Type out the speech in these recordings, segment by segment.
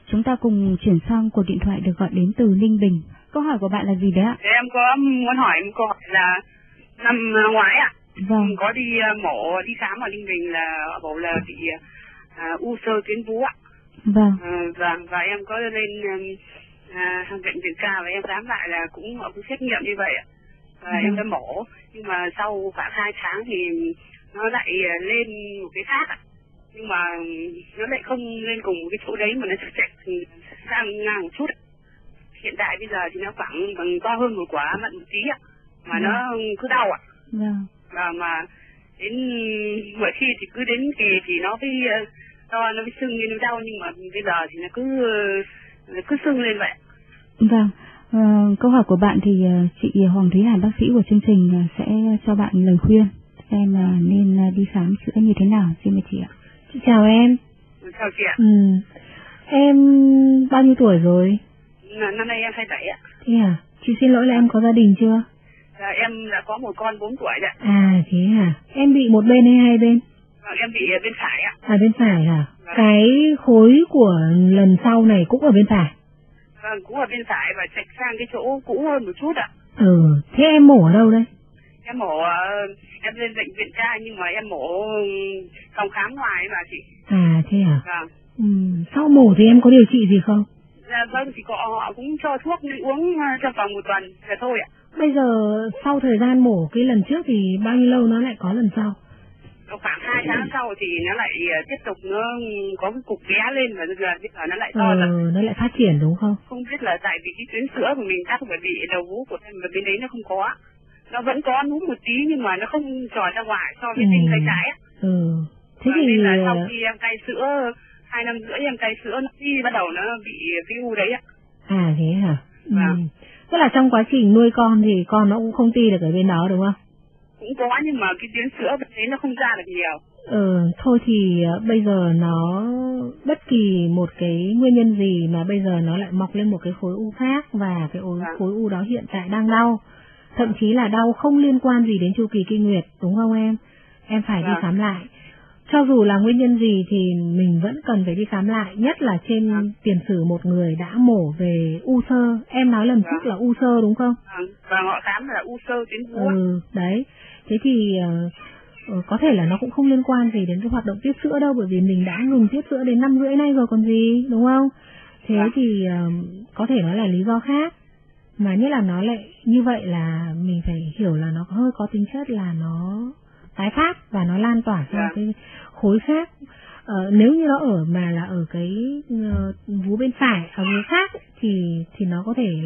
Chúng ta cùng chuyển sang cuộc điện thoại được gọi đến từ Ninh Bình. Câu hỏi của bạn là gì đấy ạ? Em có muốn hỏi một câu hỏi là năm ngoái ạ. Vâng. Có đi mổ đi khám ở Ninh Bình là bảo là bị u xơ tuyến vú ạ. Vâng. Và em có lên bệnh viện ca và em khám lại là cũng họ cũng xét nghiệm như vậy ạ. Và em đã mổ, nhưng mà sau khoảng 2 tháng thì nó lại lên một cái khác ạ. Nhưng mà nó lại không lên cùng một cái chỗ đấy mà nó chạy sang ngang một chút ạ. Hiện tại bây giờ thì nó khoảng bằng to hơn một quả mận một tí ạ, mà nó cứ đau ạ. Và mà đến mỗi khi thì cứ đến kỳ thì nó mới to, nó mới sưng lên, nó đau, nhưng mà bây giờ thì nó cứ sưng lên vậy. Vâng. Câu hỏi của bạn thì chị Hoàng Thúy Hải, bác sĩ của chương trình sẽ cho bạn lời khuyên xem nên đi khám chữa như thế nào. Xin mời chị ạ. Chị chào em. Chào chị ạ. Em bao nhiêu tuổi rồi? Năm nay em 27 ạ. Thế à? Chị xin lỗi là em có gia đình chưa? Em đã có một con 4 tuổi ạ. À thế à? Em bị một bên hay hai bên? Em bị bên phải ạ. À bên phải hả? Cái khối của lần sau này cũng ở bên phải? Vâng, cũng ở bên phải và chạy sang cái chỗ cũ hơn một chút ạ. Thế em mổ ở đâu đây? Em mổ, em lên bệnh viện ca nhưng mà em mổ phòng khám ngoài mà chị. À thế à? Vâng. Sau mổ thì em có điều trị gì không? Dạ vâng, thì họ cũng cho thuốc đi uống trong vòng 1 tuần là thôi ạ. Bây giờ sau thời gian mổ cái lần trước thì bao nhiêu lâu nó lại có lần sau? Khoảng 2 tháng sau thì nó lại tiếp tục nó có cái cục bé lên và bây giờ nó lại to dần. Nó lại phát triển đúng không? Không biết là tại vì cái tuyến sữa của mình chắc bởi vì đầu vú của em và bên đấy nó không có. Nó vẫn có núm một tí nhưng mà nó không tròn ra ngoài so với bên tay trái á. Thế thì nên là sau khi em cai sữa 2 năm rưỡi em cai sữa nó bắt đầu nó bị cái u đấy ạ. À thế hả? Tức là trong quá trình nuôi con thì con nó cũng không ti được ở bên đó đúng không? Cũng có nhưng mà cái tuyến sữa bên đấy nó không ra được nhiều. Thôi thì bây giờ nó bất kỳ một cái nguyên nhân gì mà bây giờ nó lại mọc lên một cái khối u khác và cái khối u đó hiện tại đang đau. Thậm chí là đau không liên quan gì đến chu kỳ kinh nguyệt, đúng không em? Em phải đi khám lại. Cho dù là nguyên nhân gì thì mình vẫn cần phải đi khám lại, nhất là trên tiền sử một người đã mổ về u xơ. Em nói lần trước là u xơ đúng không? Và họ khám là u xơ tuyến vú. Đấy. Thế thì có thể là nó cũng không liên quan gì đến cái hoạt động tiết sữa đâu, bởi vì mình đã ngừng tiết sữa đến 5 rưỡi nay rồi còn gì, đúng không? Thế thì có thể nói là lý do khác. Mà nhất là nó lại như vậy là mình phải hiểu là nó hơi có tính chất là nó tái phát và nó lan tỏa sang cái khối khác. Nếu như nó ở cái vú bên phải, ở vú khác thì nó có thể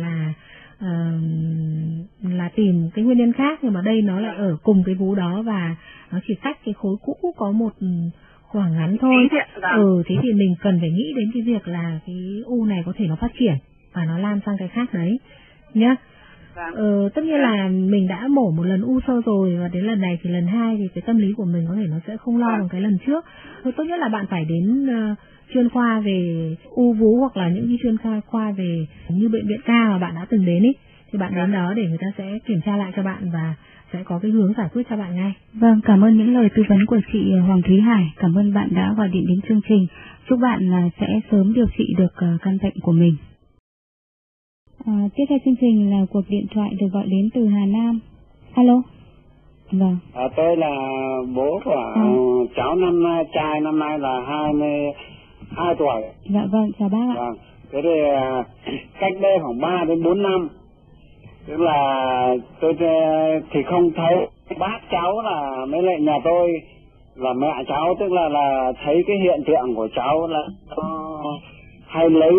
là tìm cái nguyên nhân khác, nhưng mà đây nó lại ở cùng cái vú đó và nó chỉ cách cái khối cũ có một khoảng ngắn thôi. Thế thì mình cần phải nghĩ đến cái việc là cái u này có thể nó phát triển và nó lan sang cái khác đấy nhá. Tất nhiên là mình đã mổ một lần u xơ rồi và đến lần này thì lần 2 thì cái tâm lý của mình có thể nó sẽ không lo bằng cái lần trước. Tốt nhất là bạn phải đến chuyên khoa về u vú hoặc là những cái chuyên khoa về như bệnh viện ca mà bạn đã từng đến ý, thì bạn đến đó để người ta sẽ kiểm tra lại cho bạn và sẽ có cái hướng giải quyết cho bạn ngay. Vâng, cảm ơn những lời tư vấn của chị Hoàng Thúy Hải. Cảm ơn bạn đã gọi điện đến chương trình. Chúc bạn sẽ sớm điều trị được căn bệnh của mình. Tiếp theo chương trình là cuộc điện thoại được gọi đến từ Hà Nam. Alo. Vâng. Tôi là bố của cháu trai năm nay là 22 tuổi. Dạ vâng, chào bác ạ. Vâng. Thế thì cách đây khoảng 3 đến 4 năm, tức là tôi thì không thấy bác cháu là mấy lại nhà tôi là mẹ cháu, tức là thấy cái hiện tượng của cháu là hay lấy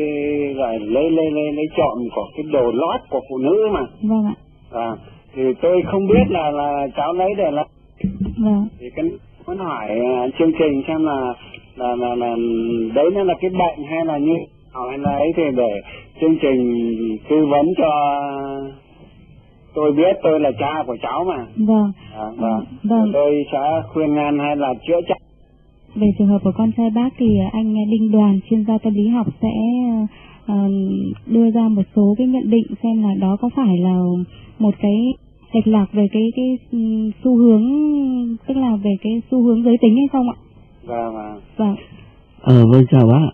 trộm của cái đồ lót của phụ nữ mà. Vâng ạ. Thì tôi không biết là cháu lấy để là. Vâng. Thì muốn hỏi chương trình xem là đấy nó là cái bệnh hay là như hay là ấy, thì để chương trình tư vấn cho tôi biết, tôi là cha của cháu mà. Vâng. Vâng. Tôi sẽ khuyên ngăn hay là chữa trị. Về trường hợp của con trai bác thì anh Đinh Đoàn, chuyên gia tâm lý học sẽ đưa ra một số cái nhận định xem là đó có phải là một cái lệch lạc về cái xu hướng, tức là về cái xu hướng giới tính hay không ạ? Vâng. Vâng, chào bác.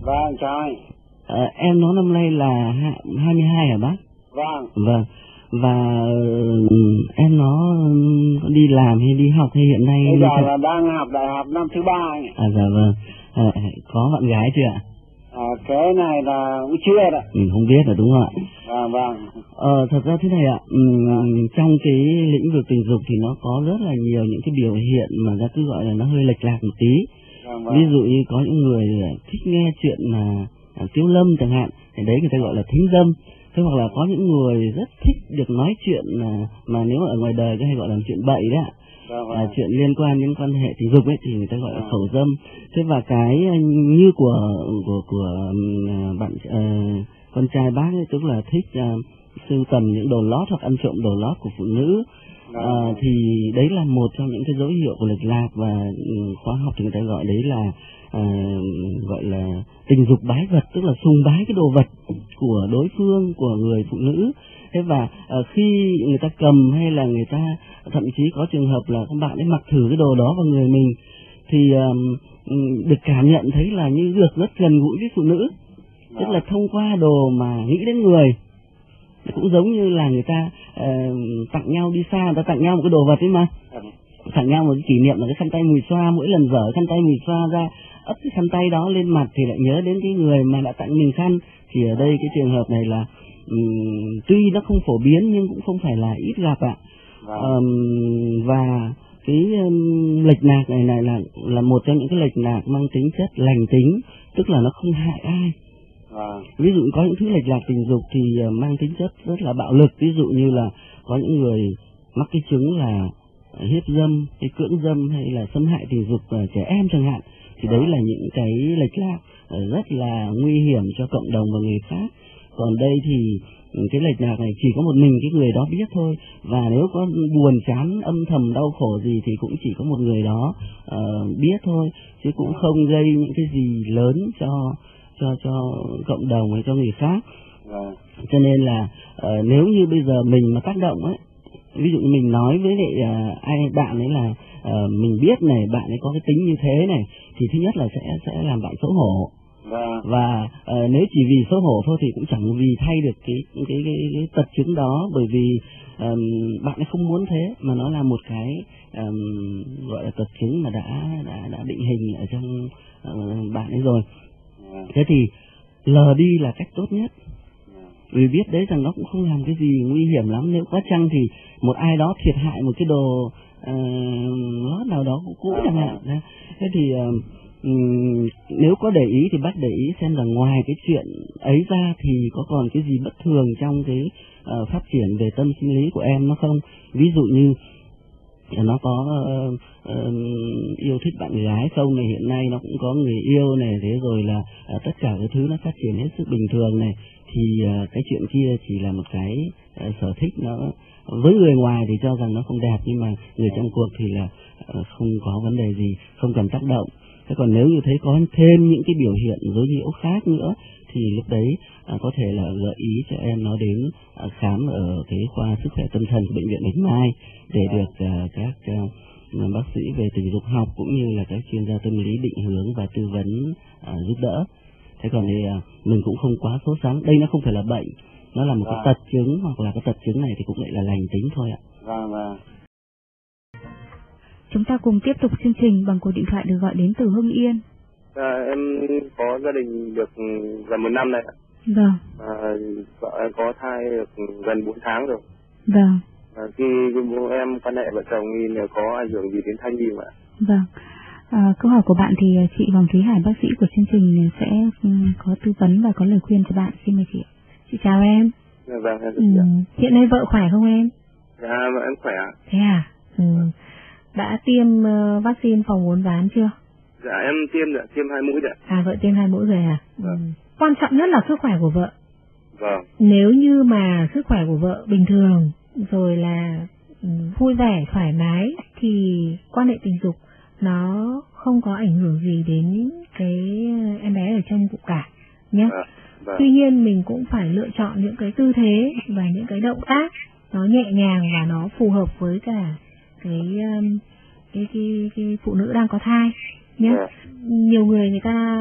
Vâng, chào anh. Em nó năm nay là 22 hả bác? Vâng. Vâng. Và em nó đi làm hay đi học hay hiện nay? Bây giờ là đang học đại học năm thứ 3 anh ạ. Dạ vâng. Có bạn gái chưa ạ? Cái này là cũng chưa đấy. Không biết là đúng không ạ? Vâng. Thật ra thế này ạ, trong cái lĩnh vực tình dục thì nó có rất là nhiều những cái biểu hiện mà ta cứ gọi là nó hơi lệch lạc một tí. Ví dụ như có những người thích nghe chuyện mà tiếu lâm chẳng hạn, thì đấy người ta gọi là thính dâm. Thế hoặc là có những người rất thích được nói chuyện mà nếu ở ngoài đời cái hay gọi là chuyện bậy đấy ạ. Chuyện liên quan đến quan hệ tình dục ấy thì người ta gọi là khẩu dâm. Thế và cái như của bạn con trai bác ấy, tức là thích sưu tầm những đồ lót hoặc ăn trộm đồ lót của phụ nữ, thì đấy là một trong những cái dấu hiệu của lệch lạc, và khoa học thì người ta gọi đấy là gọi là tình dục bái vật, tức là sùng bái cái đồ vật của đối phương, của người phụ nữ. Thế và khi người ta cầm hay là người ta thậm chí có trường hợp là các bạn ấy mặc thử cái đồ đó vào người mình thì được cảm nhận thấy là như được rất gần gũi với phụ nữ, tức là thông qua đồ mà nghĩ đến người. Cũng giống như là người ta tặng nhau đi xa, người ta tặng nhau một cái đồ vật ấy mà, tặng nhau một cái kỷ niệm là cái khăn tay mùi xoa, mỗi lần dở khăn tay mùi xoa ra ấp cái khăn tay đó lên mặt thì lại nhớ đến cái người mà đã tặng mình khăn. Thì ở đây cái trường hợp này là tuy nó không phổ biến nhưng cũng không phải là ít gặp ạ. Và cái lệch lạc này là một trong những cái lệch lạc mang tính chất lành tính, tức là nó không hại ai. Ví dụ có những thứ lệch lạc tình dục thì mang tính chất rất là bạo lực, ví dụ như là có những người mắc cái chứng là hiếp dâm, cái cưỡng dâm hay là xâm hại tình dục trẻ em chẳng hạn, thì đấy là những cái lệch lạc rất là nguy hiểm cho cộng đồng và người khác. Còn đây thì cái lệch lạc này chỉ có một mình cái người đó biết thôi, và nếu có buồn chán âm thầm đau khổ gì thì cũng chỉ có một người đó biết thôi, chứ cũng không gây những cái gì lớn cho cộng đồng hay cho người khác. Cho nên là nếu như bây giờ mình mà tác động ấy, ví dụ như mình nói với lại bạn ấy là mình biết này, bạn ấy có cái tính như thế này, thì thứ nhất là sẽ làm bạn xấu hổ. Và nếu chỉ vì xấu hổ thôi thì cũng chẳng vì thay được cái tật chứng đó, bởi vì bạn ấy không muốn thế, mà nó là một cái gọi là tật chứng mà đã định hình ở trong bạn ấy rồi. Thế thì lờ đi là cách tốt nhất, vì biết đấy rằng nó cũng không làm cái gì nguy hiểm lắm. Nếu có chăng thì một ai đó thiệt hại một cái đồ lót nào đó cũ chẳng hạn. Thế thì nếu có để ý thì bác để ý xem là ngoài cái chuyện ấy ra thì có còn cái gì bất thường trong cái phát triển về tâm sinh lý của em nó không. Ví dụ như nó có yêu thích bạn gái không này, hiện nay nó cũng có người yêu này, thế rồi là tất cả cái thứ nó phát triển hết sức bình thường này, thì cái chuyện kia chỉ là một cái sở thích, nó với người ngoài thì cho rằng nó không đẹp, nhưng mà người trong cuộc thì là không có vấn đề gì, không cần tác động. Thế còn nếu như thấy có thêm những cái biểu hiện dấu hiệu khác nữa thì lúc đấy có thể là gợi ý cho em nó đến khám ở cái khoa sức khỏe tâm thần của bệnh viện Bạch Mai để được các bác sĩ về tình dục học cũng như là các chuyên gia tâm lý định hướng và tư vấn giúp đỡ. Thế còn thì mình cũng không quá sốt sắng, đây nó không phải là bệnh, nó là một cái tật chứng, hoặc là cái tật chứng này thì cũng lại là lành tính thôi ạ. Chúng ta cùng tiếp tục chương trình bằng cuộc điện thoại được gọi đến từ Hưng Yên. Em có gia đình được gần 1 năm này ạ. Vâng. Vợ em có thai được gần 4 tháng rồi. Vâng. Khi bố em quan hệ vợ chồng thì có ảnh hưởng gì đến thai nhi không ạ? Vâng. Câu hỏi của bạn thì chị Hoàng Thúy Hải, bác sĩ của chương trình sẽ có tư vấn và có lời khuyên cho bạn. Xin mời chị. Chị chào em. Vâng, em được Hiện nay vợ khỏe không em? Dạ, vợ em khỏe ạ. Thế à? Đã tiêm vaccine phòng uốn ván chưa? Dạ, em tiêm 2 mũi rồi. Vợ tiêm 2 mũi rồi à? Quan trọng nhất là sức khỏe của vợ. Vâng. Nếu như mà sức khỏe của vợ bình thường, rồi là vui vẻ, thoải mái, thì quan hệ tình dục nó không có ảnh hưởng gì đến cái em bé ở trong bụng cả nhé. Tuy nhiên mình cũng phải lựa chọn những cái tư thế và những cái động tác nó nhẹ nhàng và nó phù hợp với cả cái phụ nữ đang có thai nhé. Nhiều người ta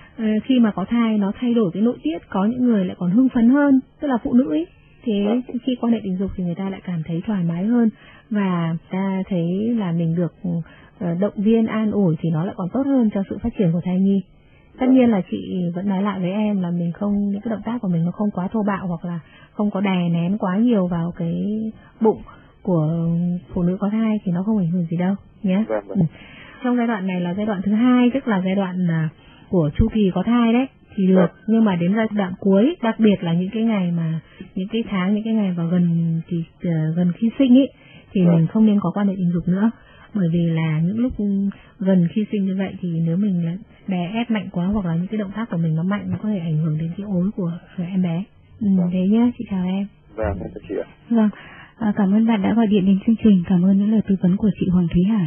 khi mà có thai nó thay đổi cái nội tiết, có những người lại còn hưng phấn hơn, tức là phụ nữ ấy. Thế khi quan hệ tình dục thì người ta lại cảm thấy thoải mái hơn, và ta thấy là mình được động viên, an ủi thì nó lại còn tốt hơn cho sự phát triển của thai nhi. Tất nhiên là chị vẫn nói lại với em là mình không, những cái động tác của mình nó không quá thô bạo, hoặc là không có đè nén quá nhiều vào cái bụng của phụ nữ có thai thì nó không ảnh hưởng gì đâu nhé. Trong giai đoạn này là giai đoạn thứ 2, tức là giai đoạn của chu kỳ có thai đấy thì được, nhưng mà đến giai đoạn cuối, đặc biệt là những cái ngày mà những cái ngày vào gần khi sinh ấy thì mình không nên có quan hệ tình dục nữa, bởi vì là những lúc gần khi sinh như vậy thì nếu mình đè ép mạnh quá, hoặc là những cái động tác của mình nó mạnh, nó có thể ảnh hưởng đến cái ối của em bé. Thế nhá, chị chào em. Vâng, chào chị ạ. Vâng, cảm ơn bạn đã gọi điện đến chương trình, cảm ơn những lời tư vấn của chị Hoàng Thúy Hải.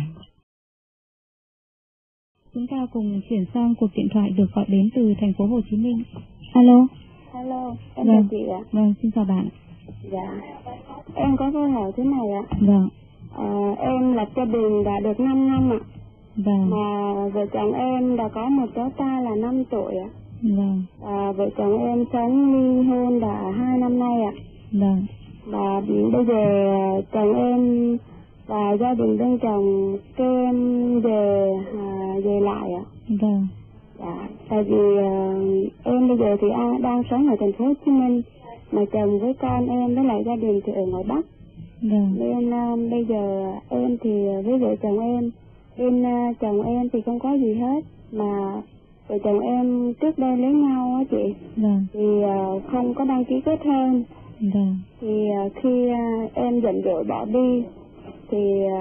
Chúng ta cùng chuyển sang cuộc điện thoại được gọi đến từ thành phố Hồ Chí Minh. Alo. Alo, em chào chị ạ. Vâng, xin chào bạn. Dạ, em có câu hỏi thế này ạ. Vâng. Em lập gia đình đã được 5 năm ạ. Vâng. Mà vợ chồng em đã có một cháu trai là 5 tuổi ạ. Vâng. Vợ chồng em sống ly hôn đã 2 năm nay ạ. Vâng. Và bây giờ chồng em và gia đình bên chồng kêu em về lại ạ. Vâng. Dạ, tại vì em bây giờ thì đang sống ở thành phố Hồ Chí Minh, mà chồng với con em với lại gia đình thì ở ngoài Bắc. Vâng. Nên bây giờ em thì với vợ chồng em, bên chồng em thì không có gì hết, mà vợ chồng em trước đây lấy nhau á chị. Vâng. Thì không có đăng ký kết hôn. Vâng. Thì khi em giận dỗi bỏ đi thì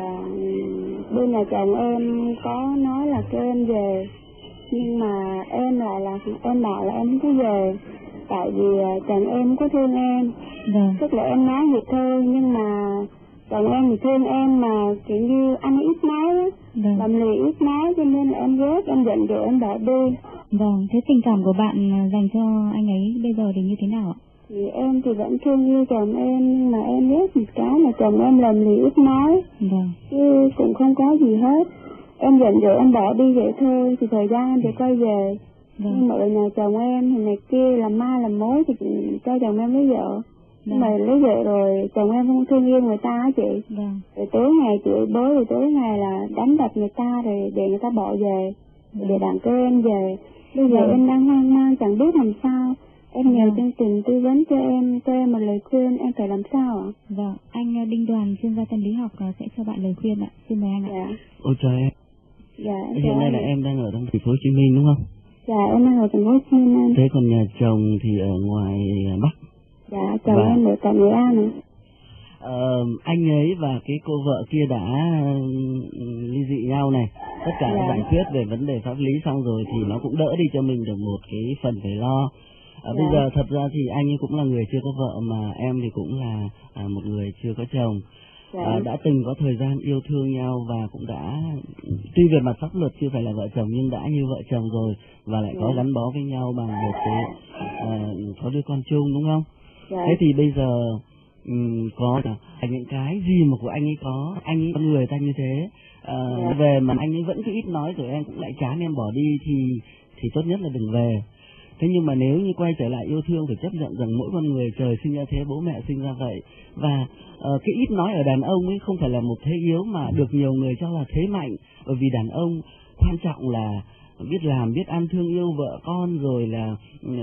bên nhà chồng em có nói là kêu em về, nhưng mà em bảo là em không có về, tại vì chồng em có thương em. Vâng. Tức là em nói vậy thôi, nhưng mà chồng em thì thương em mà kiểu như anh ít nói á, Vâng. làm lì ít nói, cho nên là em ghét, em giận dỗi em bỏ đi. Vâng, thế tình cảm của bạn dành cho anh ấy bây giờ thì như thế nào ạ? Thì em thì vẫn thương yêu chồng em, nhưng mà em ghét một cái là chồng em làm lì ít nói. Vâng. Chứ cũng không có gì hết. Em giận dỗi em bỏ đi vậy thôi, thì thời gian em thì quay về. Vâng. Nhưng mà ở nhà chồng em thì này kia làm ma làm mối thì cho chồng em lấy vợ. Nhưng mà lấy vợ rồi chồng em không thương yêu người ta á chị. Vâng. Rồi tối ngày chửi bới, rồi tối ngày là đánh đập người ta, rồi để người ta bỏ về, để đàn cơ em về. Bây giờ em đang hoang mang chẳng biết làm sao. Em nhờ chương trình tư vấn cho em một lời khuyên, em phải làm sao ạ? Vâng, anh Đinh Đoàn, chuyên gia tâm lý học sẽ cho bạn lời khuyên ạ. Xin mời anh ạ. Dạ. Ôi trời em. Dạ. Hiện nay là em đang ở trong thành phố Hồ Chí Minh đúng không? Dạ, em đang ở thành phố Hồ Chí Minh anh. Thế còn nhà chồng thì ở ngoài Bắc. Dạ, chồng em ở tại Nghệ An ạ. Anh ấy và cái cô vợ kia đã ly dị nhau này, tất cả đã giải quyết về vấn đề pháp lý xong rồi thì nó cũng đỡ đi cho mình được một cái phần phải lo. Bây giờ thật ra thì anh ấy cũng là người chưa có vợ, mà em thì cũng là một người chưa có chồng. Đã từng có thời gian yêu thương nhau và cũng đã, tuy về mặt pháp luật chưa phải là vợ chồng nhưng đã như vợ chồng rồi, và lại có gắn bó với nhau bằng một cái có đứa con chung đúng không? Thế thì bây giờ có những cái gì mà của anh ấy có, anh ấy con người ta như thế, về mà anh ấy vẫn cứ ít nói rồi em cũng lại chán em bỏ đi thì tốt nhất là đừng về. Thế nhưng mà nếu như quay trở lại yêu thương phải chấp nhận rằng mỗi con người trời sinh ra thế, bố mẹ sinh ra vậy, và cái ít nói ở đàn ông ấy không phải là một thế yếu mà được nhiều người cho là thế mạnh, bởi vì đàn ông quan trọng là biết làm, biết ăn, thương yêu vợ con, rồi là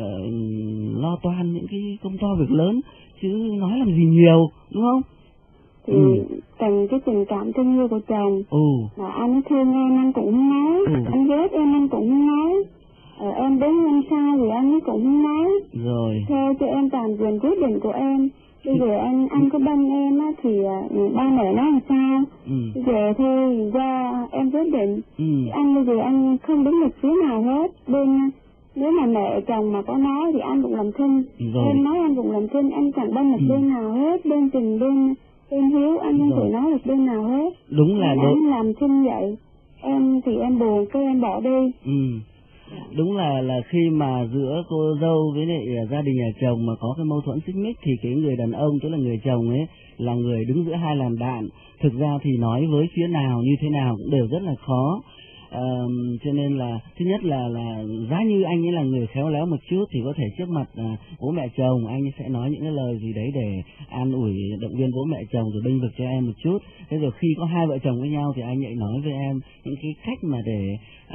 lo toan những cái công to việc lớn, chứ nói làm gì nhiều, đúng không? Thì cần cái tình cảm thương yêu của chồng. Mà anh thương em, anh cũng không nói. Anh ghét em, anh cũng không nói. Em đứng em sai thì anh ấy cũng không nói. Rồi. Theo cho em toàn quyền quyết định của em. Bây giờ anh có bên em á thì ba mẹ nói làm sao? Bây giờ thôi do em quyết định. Anh bây giờ anh không đứng được phía nào hết. Nếu mà mẹ chồng mà có nói thì anh cũng làm thinh. Em nói anh cũng làm thinh, anh chẳng bên được bên nào hết, bên Tình, bên Hiếu, anh không thể nói được bên nào hết. Đúng là anh làm thinh vậy. Em thì em buồn, cái em bỏ đi. Đúng là khi mà giữa cô dâu với lại gia đình nhà chồng mà có cái mâu thuẫn xích mích thì cái người đàn ông, tức là người chồng ấy, là người đứng giữa hai làn đạn. Thực ra thì nói với phía nào như thế nào cũng đều rất là khó. Cho nên là thứ nhất là giá như anh ấy là người khéo léo một chút thì có thể trước mặt bố mẹ chồng anh ấy sẽ nói những cái lời gì đấy để an ủi động viên bố mẹ chồng rồi bênh vực cho em một chút. Thế rồi khi có hai vợ chồng với nhau thì anh ấy nói với em những cái cách mà để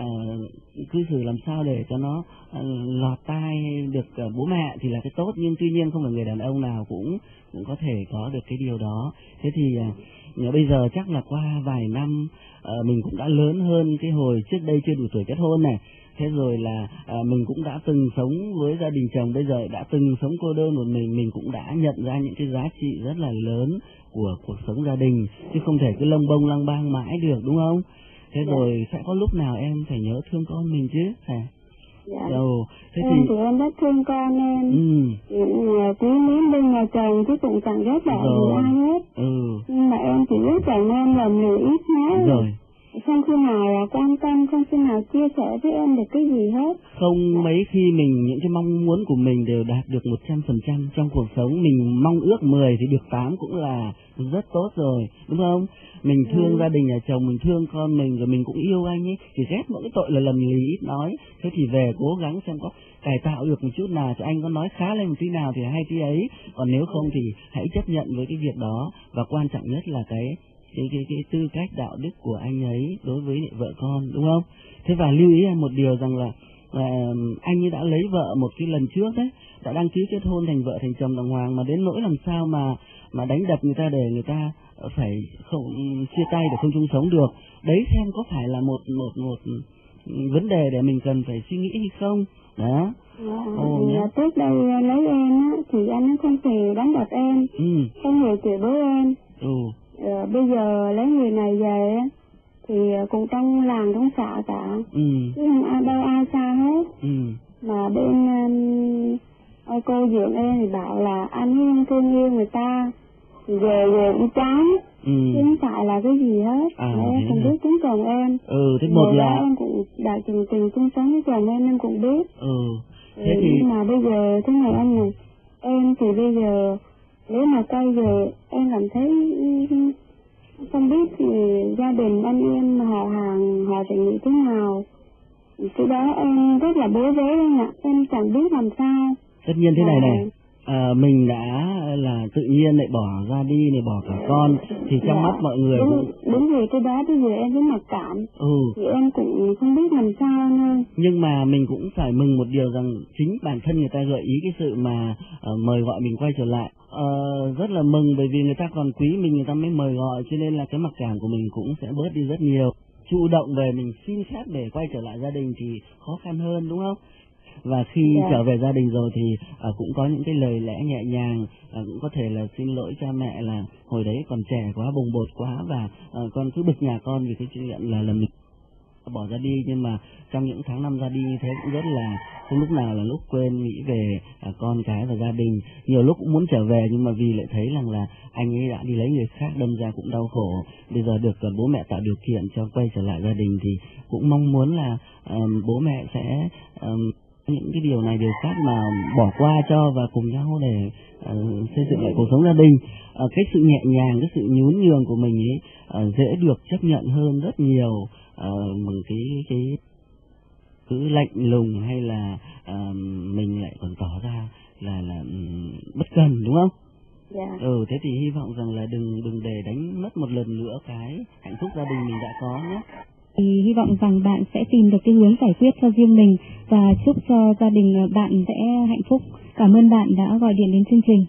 cư xử làm sao để cho nó lọt tai được bố mẹ thì là cái tốt, nhưng tuy nhiên không phải người đàn ông nào cũng có thể có được cái điều đó. Thế thì bây giờ chắc là qua vài năm mình cũng đã lớn hơn cái hồi trước đây chưa đủ tuổi kết hôn này. Thế rồi là mình cũng đã từng sống với gia đình chồng, bây giờ đã từng sống cô đơn một mình cũng đã nhận ra những cái giá trị rất là lớn của cuộc sống gia đình, chứ không thể cứ lông bông lăng bang mãi được, đúng không? Thế rồi sẽ có lúc nào em phải nhớ thương con mình chứ, hả? Dạ. Thế thì em rất thương con em. Cứ muốn bên nhà chồng chứ cũng chẳng ghét bỏ người ai hết. Nhưng mà em chỉ biết chồng em là người ít nói. Rồi. Không khi nào quan tâm, không khi nào chia sẻ với em được cái gì hết. Không mấy khi những cái mong muốn của mình đều đạt được 100% trong cuộc sống. Mình mong ước 10 thì được 8 cũng là rất tốt rồi, đúng không? Mình thương gia đình nhà chồng, mình thương con mình, rồi mình cũng yêu anh ấy, chỉ ghét mỗi cái tội là lầm lì ít nói. Thế thì về cố gắng xem có cải tạo được một chút nào, cho anh có nói khá lên một tí nào thì hay tí ấy, còn nếu không thì hãy chấp nhận với cái việc đó. Và quan trọng nhất là cái tư cách đạo đức của anh ấy đối với vợ con, đúng không? Thế và lưu ý em một điều rằng là anh ấy đã lấy vợ một cái lần trước đấy, đã đăng ký kết hôn thành vợ thành chồng đàng hoàng, mà đến nỗi làm sao mà đánh đập người ta để người ta phải không chia tay để không chung sống được. Đấy xem có phải là một vấn đề để mình cần phải suy nghĩ hay không? Đó. Trước đây lấy em á thì anh ấy không hề đánh đập em, không hề chửi bới em. Bây giờ lấy người này về thì cũng trong làng trong xã cả, chứ không đâu ai xa hết. Mà bên cô dưỡng em thì bảo là anh ấy không thương yêu người ta, về cũng chán, chứ không phải là cái gì hết. Em cũng biết tính chồng em. Thế một là em cũng đã từng chung sống với chồng em cũng biết. Thế thì nhưng mà bây giờ thế này anh này, em thì bây giờ nếu mà quay về em cảm thấy không biết thì gia đình anh em họ hàng họ sẽ nghĩ thế nào. Cái đó em rất là bối rối anh ạ, em chẳng biết làm sao. Tất nhiên thế này mình đã là tự nhiên lại bỏ ra đi, lại bỏ cả con thì trong mắt mọi người đúng rồi, cái đó bây giờ em rất mặc cảm. Thì em cũng không biết làm sao nữa. Nhưng mà mình cũng phải mừng một điều rằng chính bản thân người ta gợi ý cái sự mà mời gọi mình quay trở lại. Rất là mừng, bởi vì người ta còn quý mình, người ta mới mời gọi, cho nên là cái mặc cảm của mình cũng sẽ bớt đi rất nhiều. Chủ động về mình xin phép để quay trở lại gia đình thì khó khăn hơn, đúng không? Và khi trở về gia đình rồi thì cũng có những cái lời lẽ nhẹ nhàng, cũng có thể là xin lỗi cha mẹ là hồi đấy còn trẻ quá, bồng bột quá, và con cứ bực nhà con vì cái chuyện là mình bỏ ra đi. Nhưng mà trong những tháng năm ra đi như thế cũng rất là không lúc nào là lúc quên nghĩ về con cái và gia đình. Nhiều lúc cũng muốn trở về nhưng mà vì lại thấy rằng là anh ấy đã đi lấy người khác, đâm ra cũng đau khổ. Bây giờ được bố mẹ tạo điều kiện cho quay trở lại gia đình thì cũng mong muốn là bố mẹ sẽ những cái điều này điều khác mà bỏ qua cho và cùng nhau để xây dựng lại cuộc sống gia đình. Cái sự nhẹ nhàng, cái sự nhún nhường của mình ấy dễ được chấp nhận hơn rất nhiều bằng cái cứ lạnh lùng hay là mình lại còn tỏ ra là bất cần, đúng không? Thế thì hy vọng rằng là đừng để đánh mất một lần nữa cái hạnh phúc gia đình mình đã có nhé. Thì hy vọng rằng bạn sẽ tìm được cái hướng giải quyết cho riêng mình và chúc cho gia đình bạn sẽ hạnh phúc. Cảm ơn bạn đã gọi điện đến chương trình.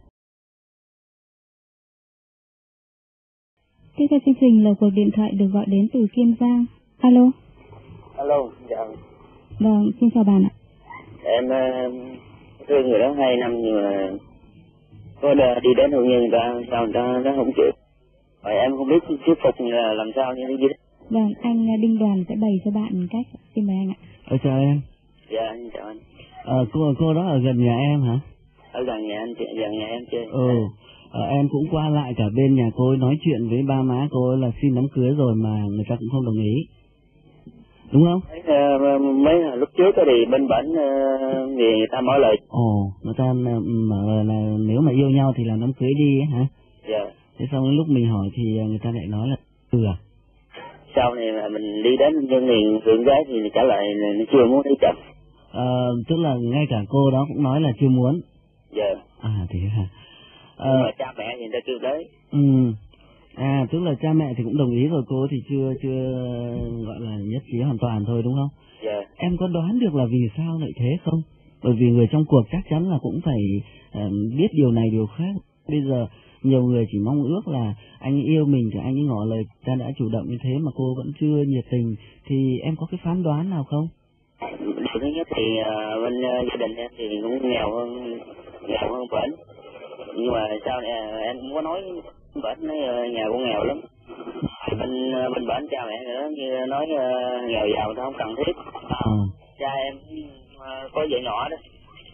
Tiếp theo chương trình là cuộc điện thoại được gọi đến từ Kiên Giang. Alo. Alo, chào. Vâng, xin chào bạn ạ. Em thương người đó 2 năm nhưng mà có đi đến hôn nhân sao người ta nó không chịu. Rồi em không biết thuyết phục là làm sao như thế gì. Vâng, anh Đinh Đoàn sẽ bày cho bạn cách. Xin mời anh ạ. Chào em. Dạ, anh chào anh. Cô đó ở gần nhà em hả? Ở gần nhà anh, gần nhà em chơi. Em cũng qua lại cả bên nhà cô ấy, nói chuyện với ba má cô ấy là xin đám cưới rồi mà người ta cũng không đồng ý, đúng không? Mấy lúc trước thì bên bển người ta mở lời. Người ta mở là nếu mà yêu nhau thì làm đám cưới đi ấy, hả? Dạ. Thế xong lúc mình hỏi thì người ta lại nói là sau này mà mình đi đến nhân liền hưởng gái thì trả lời là chưa muốn lấy chồng. Tức là ngay cả cô đó cũng nói là chưa muốn. Dạ. Thế hả? Nhưng mà cha mẹ thì đã kêu tới. Tức là cha mẹ thì cũng đồng ý rồi, cô thì chưa gọi là nhất trí hoàn toàn thôi đúng không? Dạ. Em có đoán được là vì sao lại thế không? Bởi vì người trong cuộc chắc chắn là cũng phải biết điều này điều khác. Bây giờ nhiều người chỉ mong ước là anh yêu mình thì anh ấy ngỏ lời ta đã chủ động như thế mà cô vẫn chưa nhiệt tình, thì em có cái phán đoán nào không? Điều thứ nhất thì bên gia đình em thì cũng nghèo hơn bển, nhưng mà sau này em cũng có nói bển nhà cũng nghèo lắm. Bên bển cha mẹ nữa như nói nghèo giàu thì không cần thiết. Cha em có vợ nhỏ đó.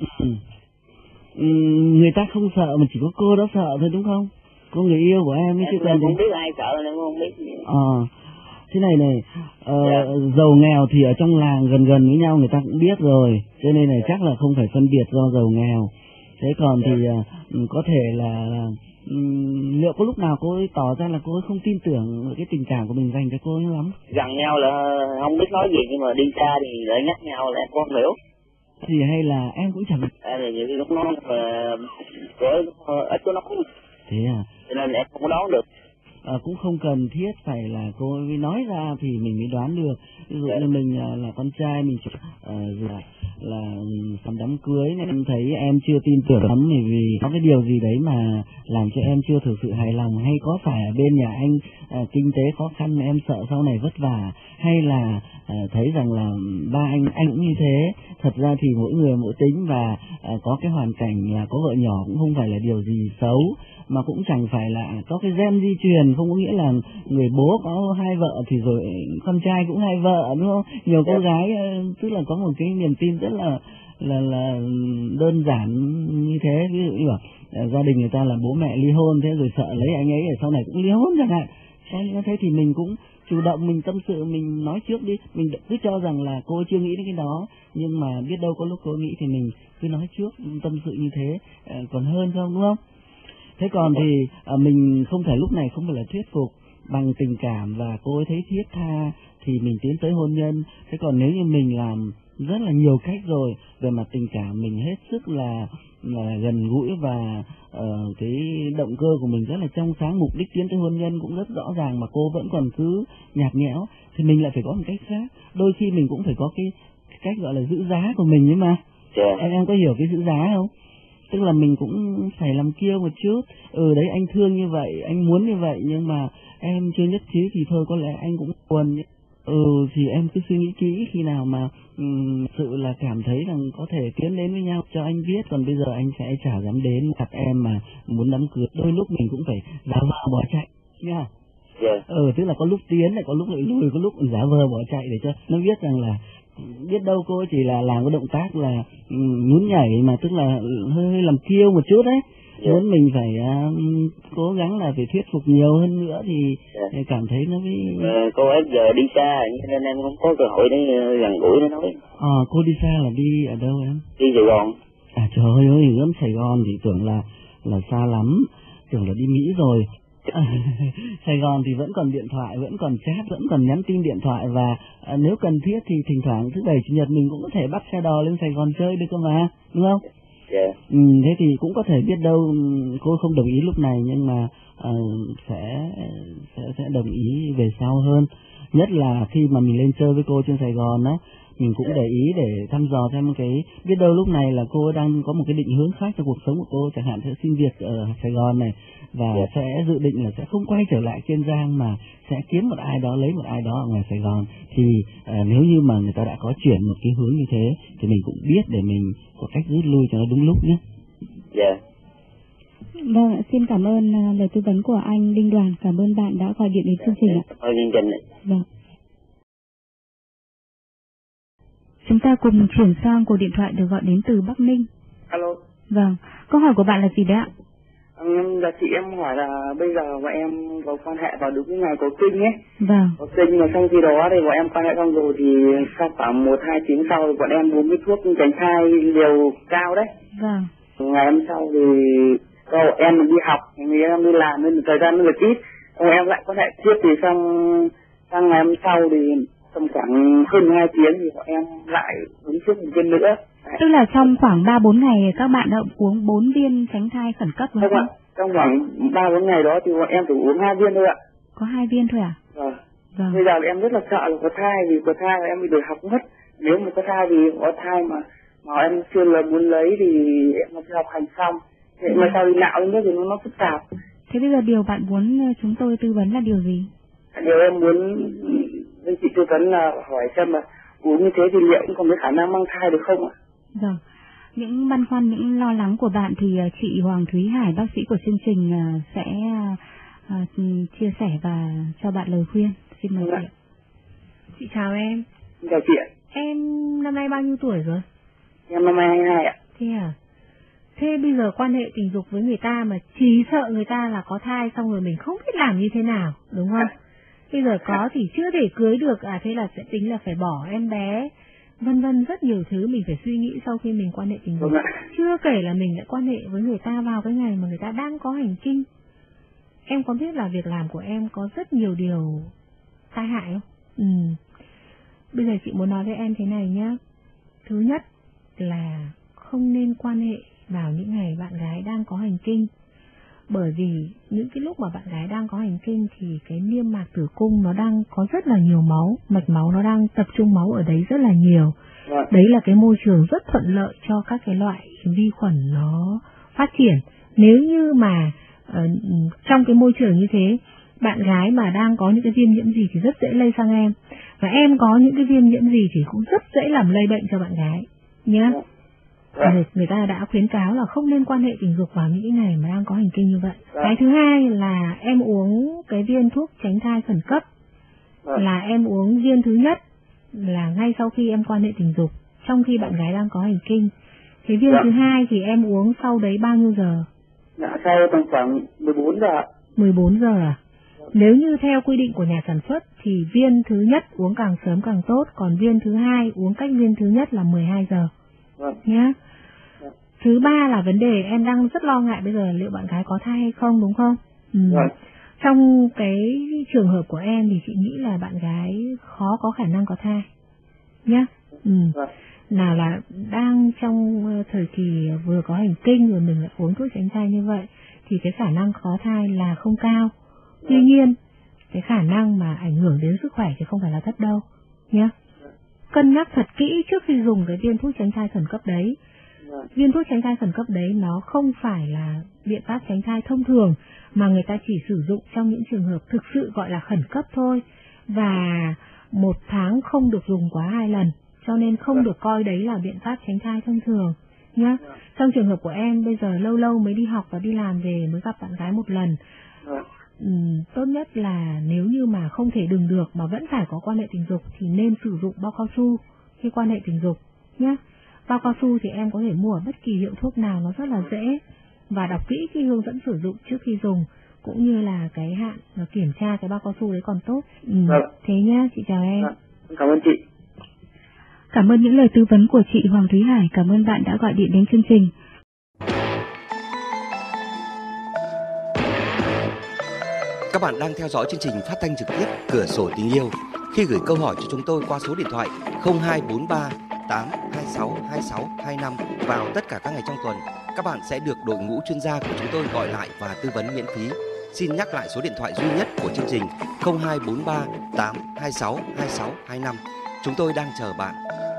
Người ta không sợ mà chỉ có cô đó sợ thôi đúng không? Cô người yêu của em ấy chứ em không biết ai sợ nên không biết. Thế này giàu nghèo thì ở trong làng gần với nhau người ta cũng biết rồi, cho nên là chắc là không phải phân biệt do giàu nghèo. Thế còn thì có thể là liệu có lúc nào cô ấy tỏ ra là cô ấy không tin tưởng cái tình cảm của mình dành cho cô ấy lắm? Gần nhau là không biết nói gì, nhưng mà đi xa thì lại nhắc nhau là em không hiểu. Thì hay là em cũng chẳng... Em là nhiều khi lúc nói mà cô ấy ít có nói. Thế à? Cho nên em không có đoán được. Cũng không cần thiết phải là cô ấy nói ra thì mình mới đoán được. Ví dụ như mình là con trai, mình là làm đám cưới nên em thấy em chưa tin tưởng lắm, bởi vì có cái điều gì đấy mà làm cho em chưa thực sự hài lòng, hay có phải ở bên nhà anh kinh tế khó khăn mà em sợ sau này vất vả, hay là thấy rằng là ba anh cũng như thế. Thật ra thì mỗi người mỗi tính, và có cái hoàn cảnh là có vợ nhỏ cũng không phải là điều gì xấu, mà cũng chẳng phải là có cái gen di truyền, không có nghĩa là người bố có hai vợ thì rồi con trai cũng hai vợ, đúng không? Nhiều cô gái tức là có một cái niềm tin rất là đơn giản như thế. Ví dụ như gia đình người ta là bố mẹ ly hôn, thế rồi sợ lấy anh ấy để sau này cũng ly hôn chẳng hạn. Có thế thì mình cũng chủ động, mình tâm sự, mình nói trước đi. Mình cứ cho rằng là cô chưa nghĩ đến cái đó, nhưng mà biết đâu có lúc cô nghĩ thì mình cứ nói trước, tâm sự như thế còn hơn không, đúng không? Thế còn thì mình không phải lúc này không phải là thuyết phục bằng tình cảm và cô ấy thấy thiết tha thì mình tiến tới hôn nhân. Thế còn nếu như mình làm rất là nhiều cách rồi, về mặt tình cảm mình hết sức là gần gũi và cái động cơ của mình rất là trong sáng, mục đích tiến tới hôn nhân cũng rất rõ ràng, mà cô vẫn còn cứ nhạt nhẽo, thì mình lại phải có một cách khác. Đôi khi mình cũng phải có cái cách gọi là giữ giá của mình ấy mà. Em có hiểu cái giữ giá không? Tức là mình cũng phải làm kiêu một chút. Đấy anh thương như vậy, anh muốn như vậy, nhưng mà em chưa nhất trí thì thôi có lẽ anh cũng buồn. Thì em cứ suy nghĩ kỹ, khi nào mà sự là cảm thấy rằng có thể tiến đến với nhau cho anh biết. Còn bây giờ anh sẽ chả dám đến gặp em mà muốn đám cưới. Đôi lúc mình cũng phải giả vờ bỏ chạy nha. Tức là có lúc tiến lại có lúc lại lùi, có lúc giả vờ bỏ chạy để cho nó biết rằng là biết đâu cô chỉ là làm cái động tác là nhún nhảy, mà tức là hơi làm kiêu một chút đấy. Nên mình phải cố gắng là phải thuyết phục nhiều hơn nữa thì cảm thấy nó mới... Cô ấy giờ đi xa nên em không có cơ hội để gần gũi để nói. Cô đi xa là đi ở đâu em? Đi Sài Gòn. Trời ơi, gớm Sài Gòn thì tưởng là xa lắm, tưởng là đi Mỹ rồi. Sài Gòn thì vẫn còn điện thoại, vẫn còn chat, vẫn còn nhắn tin điện thoại, và nếu cần thiết thì thỉnh thoảng thứ Bảy Chủ nhật mình cũng có thể bắt xe đò lên Sài Gòn chơi được cơ mà, đúng không? Thế thì cũng có thể biết đâu cô không đồng ý lúc này, nhưng mà sẽ đồng ý về sau hơn. Nhất là khi mà mình lên chơi với cô trên Sài Gòn á, mình cũng để ý để thăm dò xem cái, biết đâu lúc này là cô đang có một cái định hướng khác cho cuộc sống của cô, chẳng hạn sẽ xin việc ở Sài Gòn này, và sẽ dự định là sẽ không quay trở lại Kiên Giang mà sẽ kiếm một ai đó, lấy một ai đó ở ngoài Sài Gòn. Thì nếu như mà người ta đã có chuyển một cái hướng như thế thì mình cũng biết để mình có cách rút lui cho nó đúng lúc nhé. Vâng, xin cảm ơn lời tư vấn của anh Đinh Đoàn. Cảm ơn bạn đã gọi điện đến chương trình ạ. Vâng. Chúng ta cùng chuyển sang cuộc điện thoại được gọi đến từ Bắc Ninh. Alo. Vâng, câu hỏi của bạn là gì đấy ạ? Dạ chị, em hỏi là bây giờ bọn em có quan hệ vào đúng cái ngày có kinh ấy. Vâng. Có kinh mà trong khi đó thì bọn em quan hệ xong rồi thì sau khoảng 1-2 tiếng sau thì bọn em uống cái thuốc tránh thai liều cao đấy. Vâng. Ngày hôm sau thì cậu em đi học, ngày em đi làm nên thời gian nó được ít. Em lại quan hệ tiếp thì xong Sang ngày hôm sau thì tầm khoảng hơn 2 tiếng thì bọn em lại uống trước một viên nữa. Đấy. Tức là trong khoảng 3-4 ngày các bạn đã uống 4 viên tránh thai khẩn cấp đúng không? Trong khoảng 3-4 ngày đó thì bọn em chỉ uống 2 viên thôi ạ. Có 2 viên thôi à? Vâng. Bây giờ em rất là sợ là có thai, vì có thai là em bị đuổi học mất. Nếu mà có thai thì có thai mà em chưa là muốn lấy thì em mới học hành xong. Thế mà sao đi nạo nữa thì nó phức tạp. Thế bây giờ điều bạn muốn chúng tôi tư vấn là điều gì? Điều em muốn bên chị tư vấn là hỏi xem là uống như thế thì liệu cũng còn có khả năng mang thai được không ạ? Vâng. Những băn khoăn, những lo lắng của bạn thì chị Hoàng Thúy Hải, bác sĩ của chương trình sẽ chia sẻ và cho bạn lời khuyên. Xin mời chị. Chị chào em. Chào chị ạ. Em năm nay bao nhiêu tuổi rồi? Em năm nay 22 ạ. Thế à? Thế bây giờ quan hệ tình dục với người ta mà chỉ sợ người ta là có thai xong rồi mình không biết làm như thế nào, đúng không? Bây giờ có thì chưa thể cưới được, thế là sẽ tính là phải bỏ em bé, vân vân, rất nhiều thứ mình phải suy nghĩ sau khi mình quan hệ tình dục. Chưa kể là mình đã quan hệ với người ta vào cái ngày mà người ta đang có hành kinh. Em có biết là việc làm của em có rất nhiều điều tai hại không? Bây giờ chị muốn nói với em thế này nhá. Thứ nhất là không nên quan hệ vào những ngày bạn gái đang có hành kinh. Bởi vì những cái lúc mà bạn gái đang có hành kinh thì cái niêm mạc tử cung nó đang có rất là nhiều máu, mạch máu nó đang tập trung máu ở đấy rất là nhiều. Đấy là cái môi trường rất thuận lợi cho các cái loại vi khuẩn nó phát triển. Nếu như mà trong cái môi trường như thế, bạn gái mà đang có những cái viêm nhiễm gì thì rất dễ lây sang em. Và em có những cái viêm nhiễm gì thì cũng rất dễ làm lây bệnh cho bạn gái nhé. Người ta đã khuyến cáo là không nên quan hệ tình dục vào những ngày mà đang có hành kinh như vậy. Cái thứ hai là em uống cái viên thuốc tránh thai khẩn cấp, là em uống viên thứ nhất là ngay sau khi em quan hệ tình dục, trong khi bạn gái đang có hành kinh. Cái viên thứ hai thì em uống sau đấy bao nhiêu giờ? Sau tầm khoảng 14 giờ. 14 giờ à? Nếu như theo quy định của nhà sản xuất thì viên thứ nhất uống càng sớm càng tốt, còn viên thứ hai uống cách viên thứ nhất là 12 giờ. Nhá. Thứ ba là vấn đề em đang rất lo ngại bây giờ liệu bạn gái có thai hay không, đúng không? Trong cái trường hợp của em thì chị nghĩ là bạn gái khó có khả năng có thai nhá. Nào là đang trong thời kỳ vừa có hành kinh rồi mình lại uống thuốc tránh thai như vậy thì cái khả năng có thai là không cao. Tuy nhiên cái khả năng mà ảnh hưởng đến sức khỏe thì không phải là thấp đâu nhá. Cân nhắc thật kỹ trước khi dùng cái viên thuốc tránh thai khẩn cấp đấy. Viên thuốc tránh thai khẩn cấp đấy nó không phải là biện pháp tránh thai thông thường, mà người ta chỉ sử dụng trong những trường hợp thực sự gọi là khẩn cấp thôi. Và 1 tháng không được dùng quá 2 lần, cho nên không được coi đấy là biện pháp tránh thai thông thường nhá. Trong trường hợp của em bây giờ lâu lâu mới đi học và đi làm về mới gặp bạn gái 1 lần. Tốt nhất là nếu như mà không thể đừng được mà vẫn phải có quan hệ tình dục thì nên sử dụng bao cao su khi quan hệ tình dục nhé. Bao cao su thì em có thể mua ở bất kỳ hiệu thuốc nào, nó rất là dễ, và đọc kỹ cái hướng dẫn sử dụng trước khi dùng, cũng như là cái hạn và kiểm tra cái bao cao su đấy còn tốt. Thế nhá, chị chào em. Cảm ơn chị. Cảm ơn những lời tư vấn của chị Hoàng Thúy Hải. Cảm ơn bạn đã gọi điện đến chương trình. Các bạn đang theo dõi chương trình phát thanh trực tiếp Cửa sổ tình yêu. Khi gửi câu hỏi cho chúng tôi qua số điện thoại 0243 826 2625 vào tất cả các ngày trong tuần, các bạn sẽ được đội ngũ chuyên gia của chúng tôi gọi lại và tư vấn miễn phí. Xin nhắc lại số điện thoại duy nhất của chương trình 0243 826 2625. Chúng tôi đang chờ bạn.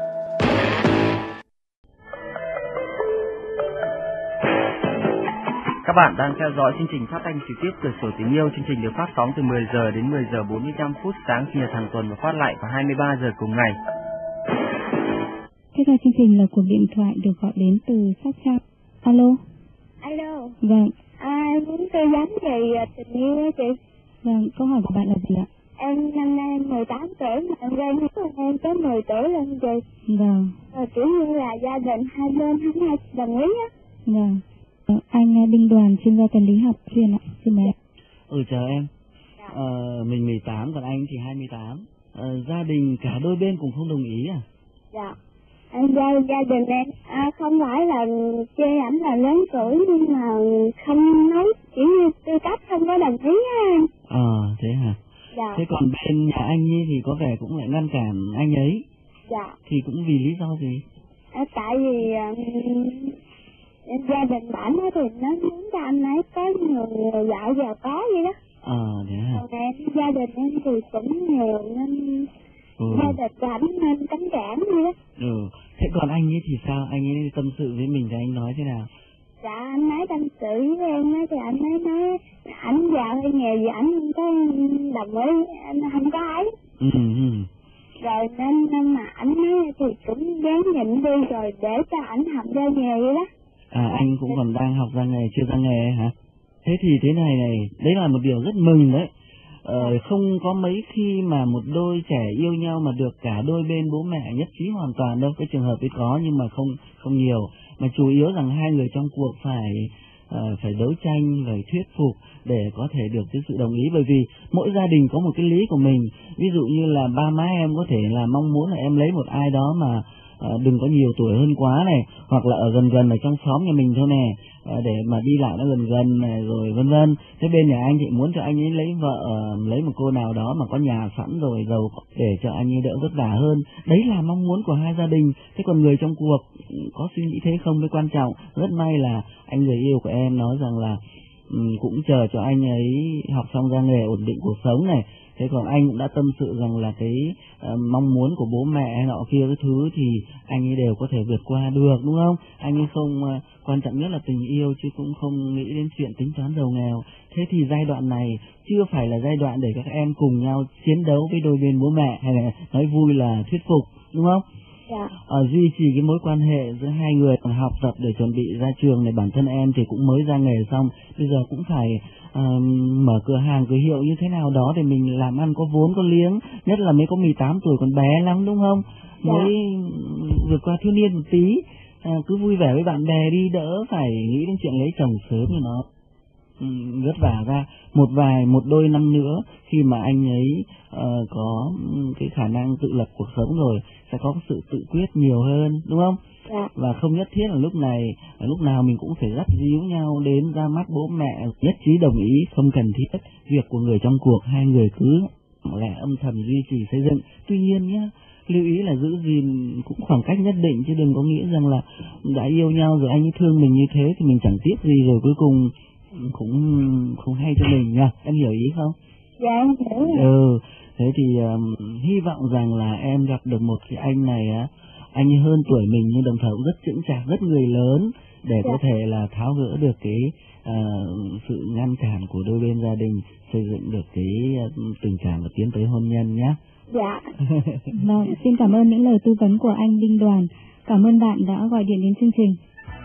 Các bạn đang theo dõi chương trình phát thanh trực tiếp Cửa sổ tình yêu. Chương trình được phát sóng từ 10 giờ đến 10 giờ 45 phút sáng chủ nhật hàng tuần và phát lại vào 23 giờ cùng ngày. Tiếp theo chương trình là cuộc điện thoại được gọi đến từ Sóc Trăng. Alo. Alo. Vâng. Em muốn tư vấn về tình yêu đó chị. Vâng, câu hỏi của bạn là gì ạ? Em năm nay 18 tuổi mà em quen với em tới 10 tuổi lên chị. Vâng. Rồi kiểu như là gia đình hai bên không ai đồng ý á. Vâng. Anh Đinh Đoàn, chuyên gia tâm lý học chuyên ạ. Xin mời em. Chào em. Mình 18 còn anh thì 28. Gia đình cả đôi bên cũng không đồng ý à? Dạ. Gia đình em không phải là chê ảnh là lớn tuổi nhưng mà không nói, kiểu như tư cách không có đồng ý á. Thế hả? Dạ. Thế còn bên nhà anh ấy thì có vẻ cũng lại ngăn cản anh ấy. Dạ. Thì cũng vì lý do gì? Tại vì gia đình bản thì nó muốn cho anh ấy có người vợ giàu có vậy đó. Thế hả? Còn gia đình em thì cũng nghèo nên gia đình ảnh nên cấm cản vậy đó. Thế còn anh ấy thì sao? Anh ấy tâm sự với mình thì anh nói thế nào? Dạ, anh ấy tâm sự với em thì anh ấy nói ảnh giàu hay nghèo gì ảnh không có đồng ý, anh không có ấy. Rồi nên mà ảnh nói thì cũng dám nhịn đi rồi để cho ảnh học ra nghề vậy đó. Anh cũng còn đang học ra nghề, chưa ra nghề hả? Thế thì thế này, đấy là một điều rất mừng đấy. Không có mấy khi mà một đôi trẻ yêu nhau mà được cả đôi bên bố mẹ nhất trí hoàn toàn đâu. Cái trường hợp ấy có nhưng mà không nhiều. Mà chủ yếu rằng hai người trong cuộc phải đấu tranh, phải thuyết phục để có thể được cái sự đồng ý. Bởi vì mỗi gia đình có một cái lý của mình. Ví dụ như là ba má em có thể là mong muốn là em lấy một ai đó mà đừng có nhiều tuổi hơn quá này, hoặc là ở gần ở trong xóm nhà mình thôi nè, để mà đi lại nó gần này, rồi vân vân. Thế bên nhà anh thì muốn cho anh ấy lấy vợ, lấy một cô nào đó mà có nhà sẵn rồi, giàu, để cho anh ấy đỡ vất vả hơn. Đấy là mong muốn của hai gia đình. Thế còn người trong cuộc có suy nghĩ thế không mới quan trọng. Rất may là anh người yêu của em nói rằng là cũng chờ cho anh ấy học xong ra nghề ổn định cuộc sống này. Thế còn anh cũng đã tâm sự rằng là cái mong muốn của bố mẹ hay nọ kia cái thứ thì anh ấy đều có thể vượt qua được, đúng không? Anh ấy không, quan trọng nhất là tình yêu chứ cũng không nghĩ đến chuyện tính toán giàu nghèo. Thế thì giai đoạn này chưa phải là giai đoạn để các em cùng nhau chiến đấu với đôi bên bố mẹ hay là nói vui là thuyết phục, đúng không? Dạ. Duy trì cái mối quan hệ giữa hai người, còn học tập để chuẩn bị ra trường này. Bản thân em thì cũng mới ra nghề xong, bây giờ cũng phải mở cửa hàng cửa hiệu như thế nào đó để mình làm ăn có vốn có liếng, nhất là mới có 18 tuổi còn bé lắm, đúng không? Dạ. Mới vượt qua thiếu niên một tí, cứ vui vẻ với bạn bè đi, đỡ phải nghĩ đến chuyện lấy chồng sớm thì nó vất vả ra. Một đôi năm nữa khi mà anh ấy có cái khả năng tự lập cuộc sống rồi sẽ có sự tự quyết nhiều hơn, đúng không? Dạ. Và không nhất thiết là lúc nào mình cũng phải dắt díu nhau đến ra mắt bố mẹ nhất trí đồng ý, không cần thiết. Việc của người trong cuộc, hai người cứ là âm thầm duy trì xây dựng. Tuy nhiên nhá, lưu ý là giữ gìn cũng khoảng cách nhất định, chứ đừng có nghĩ rằng là đã yêu nhau rồi anh ấy thương mình như thế thì mình chẳng tiếc gì rồi cuối cùng cũng không hay cho mình nha. Em hiểu ý không? Dạ em hiểu. Thế thì hy vọng rằng là em gặp được một cái anh này á, anh ấy hơn tuổi mình nhưng đồng thời cũng rất chững chạc, rất người lớn, để có thể là tháo gỡ được cái sự ngăn cản của đôi bên gia đình, xây dựng được cái tình cảm và tiến tới hôn nhân nhé. Dạ. Vâng, xin cảm ơn những lời tư vấn của anh Đinh Đoàn. Cảm ơn bạn đã gọi điện đến chương trình.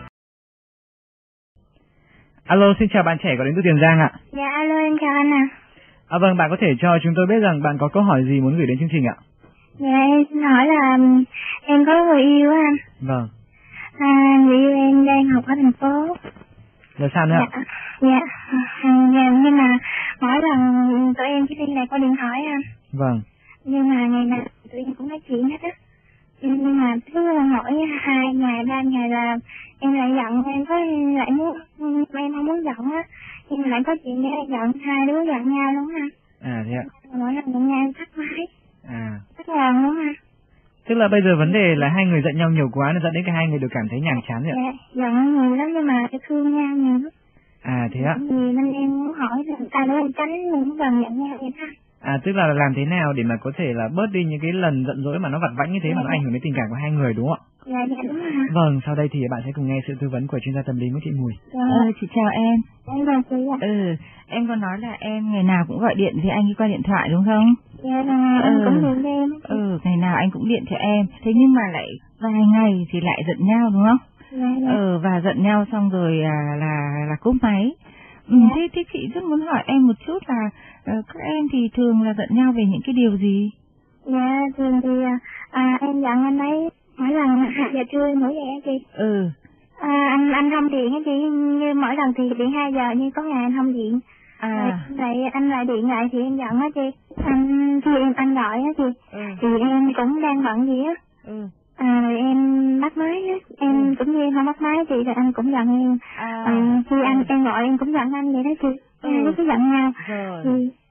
Alo, xin chào bạn trẻ gọi đến từ Tiền Giang ạ. Dạ, alo, em chào anh ạ. Vâng, bạn có thể cho chúng tôi biết rằng bạn có câu hỏi gì muốn gửi đến chương trình ạ? Dạ, em xin hỏi là em có người yêu á anh. Vâng. Người yêu em đang học ở thành phố. Là sao nữa? Dạ, nhưng mà mỗi lần tụi em chỉ liên lạc qua điện thoại anh. Vâng. Nhưng mà ngày nào tụi em cũng nói chuyện hết á. Nhưng mà cứ mỗi 2 ngày, 3 ngày là em lại giận, em không muốn giận á. Nhưng mà lại có chuyện để giận, hai đứa giận nhau đúng không anh? Thế ạ. Mỗi lần giận nhau em thắc mái. Thắc lần đúng không? Tức là bây giờ vấn đề là hai người giận nhau nhiều quá nên dẫn đến cả hai người đều cảm thấy nhàm chán vậy ạ? Dạ, giận nhiều lắm nhưng mà thương nhau nhiều lắm. Thế ạ. Nên em muốn hỏi là ta đứa tránh những lần giận nhau vậy đó. Tức là làm thế nào để mà có thể là bớt đi những cái lần giận dỗi mà nó vặt vãnh như thế mà nó ảnh hưởng đến tình cảm của hai người, đúng không ạ? Dạ đúng rồi. Vâng, sau đây thì bạn sẽ cùng nghe sự tư vấn của chuyên gia tâm lý Nguyễn Thị Mùi. Chị chào em. Em chào chị ạ. Em có nói là em ngày nào cũng gọi điện với anh ấy qua điện thoại đúng không? Dạ, anh cũng điện cho em. Ngày nào anh cũng điện cho em. Thế nhưng mà lại vài ngày thì lại giận nhau đúng không? Dạ. Và giận nhau xong rồi là cúp máy. Thế chị rất muốn hỏi em một chút là các em thì thường là giận nhau về những cái điều gì? Dạ, thường thì em giận anh ấy mỗi lần 2 giờ trưa mỗi vậy á chị. Anh không điện á chị, như mỗi lần thì điện 2 giờ nhưng có ngày anh không điện. Vậy anh lại điện lại thì em giận á chị. Khi anh gọi á chị, thì em cũng đang bận gì á. Rồi em bắt máy á, em cũng như không bắt máy chị rồi anh cũng giận em. Khi em gọi em cũng giận anh vậy đó chị. Em cứ giận nhau.